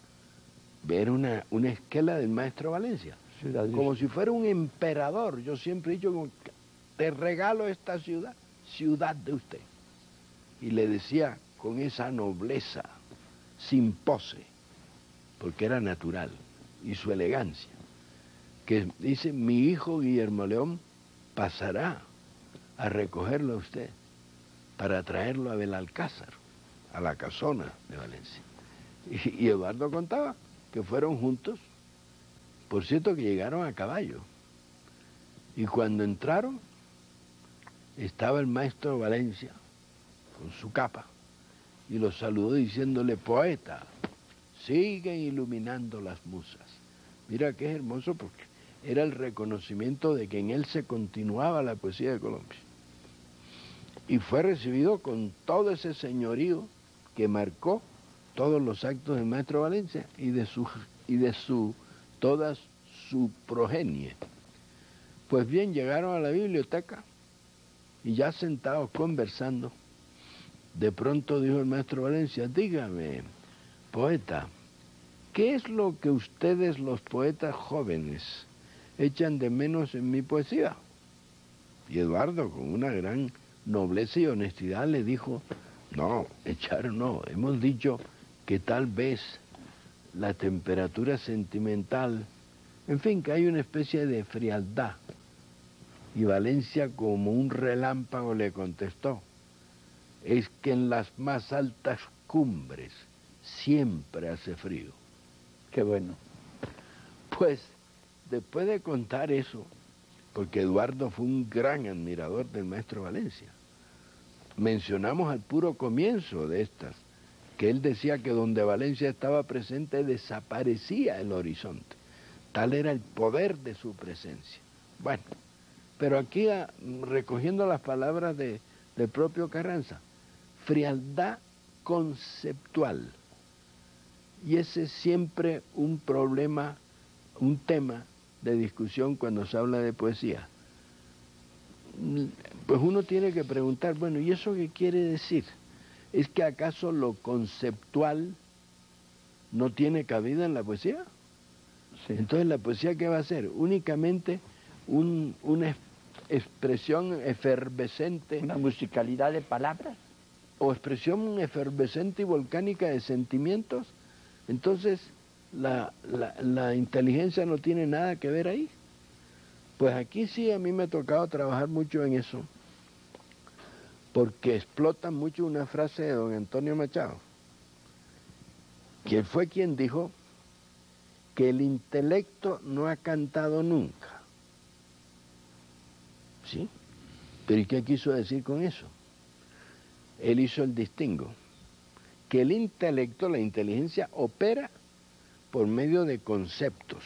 Ver una esquela del maestro Valencia, como si fuera un emperador. Yo siempre he dicho, te regalo esta ciudad, ciudad de usted. Y le decía con esa nobleza, sin pose, porque era natural, y su elegancia, que dice: mi hijo Guillermo León pasará a recogerlo a usted para traerlo a Belalcázar, a la casona de Valencia. Y Eduardo contaba que fueron juntos, por cierto que llegaron a caballo, y cuando entraron estaba el maestro Valencia con su capa y los saludó diciéndole: poeta, siguen iluminando las musas. Mira qué hermoso, porque era el reconocimiento de que en él se continuaba la poesía de Colombia. Y fue recibido con todo ese señorío que marcó todos los actos del maestro Valencia y de toda su progenie. Pues bien, llegaron a la biblioteca y ya sentados conversando, de pronto dijo el maestro Valencia: dígame, poeta, ¿qué es lo que ustedes, los poetas jóvenes, echan de menos en mi poesía? Y Eduardo, con una gran nobleza y honestidad, le dijo: no, echar no, hemos dicho que tal vez la temperatura sentimental, en fin, que hay una especie de frialdad. Y Valencia, como un relámpago, le contestó: es que en las más altas cumbres siempre hace frío. Qué bueno. Pues, después de contar eso, porque Eduardo fue un gran admirador del maestro Valencia, mencionamos al puro comienzo de estas, que él decía que donde Valencia estaba presente desaparecía el horizonte. Tal era el poder de su presencia. Bueno, pero aquí, recogiendo las palabras del propio Carranza, frialdad conceptual. Y ese es siempre un problema, un tema de discusión cuando se habla de poesía. pues uno tiene que preguntar, bueno, ¿y eso qué quiere decir? ¿Es que acaso lo conceptual no tiene cabida en la poesía? Sí. Entonces, ¿la poesía qué va a ser? Únicamente una expresión efervescente. Una musicalidad de palabras. O expresión efervescente y volcánica de sentimientos. Entonces, la inteligencia no tiene nada que ver ahí. Pues aquí sí a mí me ha tocado trabajar mucho en eso, porque explota mucho una frase de don Antonio Machado, que fue quien dijo que el intelecto no ha cantado nunca. ¿Sí? ¿Pero y qué quiso decir con eso? Él hizo el distingo, que el intelecto, la inteligencia, opera por medio de conceptos.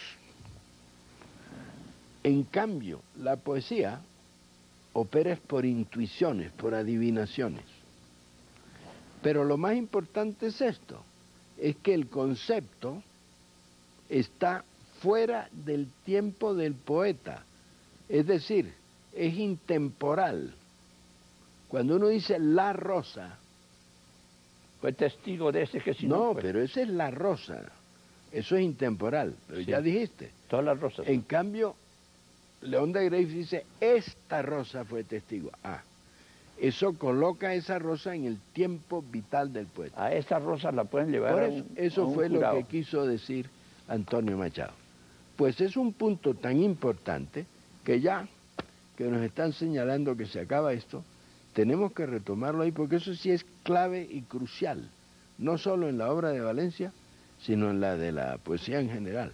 En cambio, la poesía opera por intuiciones, por adivinaciones. Pero lo más importante es esto, es que el concepto está fuera del tiempo del poeta, es decir, es intemporal. Cuando uno dice la rosa... Fue testigo de ese que si no, fue. pero esa es la rosa, eso es intemporal, pero Sí. ya dijiste. Todas las rosas. En cambio, León de Greiff dice, esta rosa fue testigo. Ah, eso coloca a esa rosa en el tiempo vital del poeta. A esa rosa la pueden llevar Por a eso, un, eso a un fue jurado. lo que quiso decir Antonio Machado. Pues es un punto tan importante que ya que nos están señalando que se acaba esto, tenemos que retomarlo ahí porque eso sí es clave y crucial, no solo en la obra de Valencia, sino en la de la poesía en general.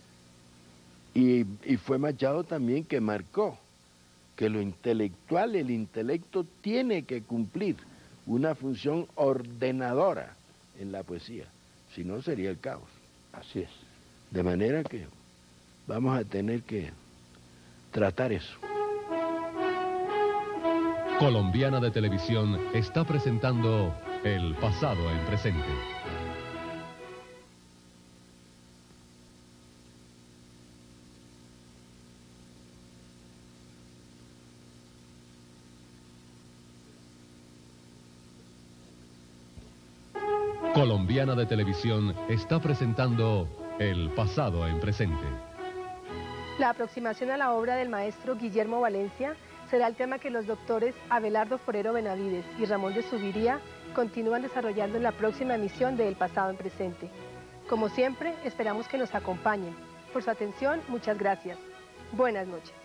Y fue Machado también que marcó que lo intelectual, el intelecto tiene que cumplir una función ordenadora en la poesía, si no sería el caos. Así es. De manera que vamos a tener que tratar eso. Colombiana de Televisión está presentando El pasado en presente. Colombiana de Televisión está presentando El pasado en presente. La aproximación a la obra del maestro Guillermo Valencia será el tema que los doctores Abelardo Forero Benavides y Ramón de Zuviría continúan desarrollando en la próxima emisión de El pasado en presente. Como siempre, esperamos que nos acompañen. Por su atención, muchas gracias. Buenas noches.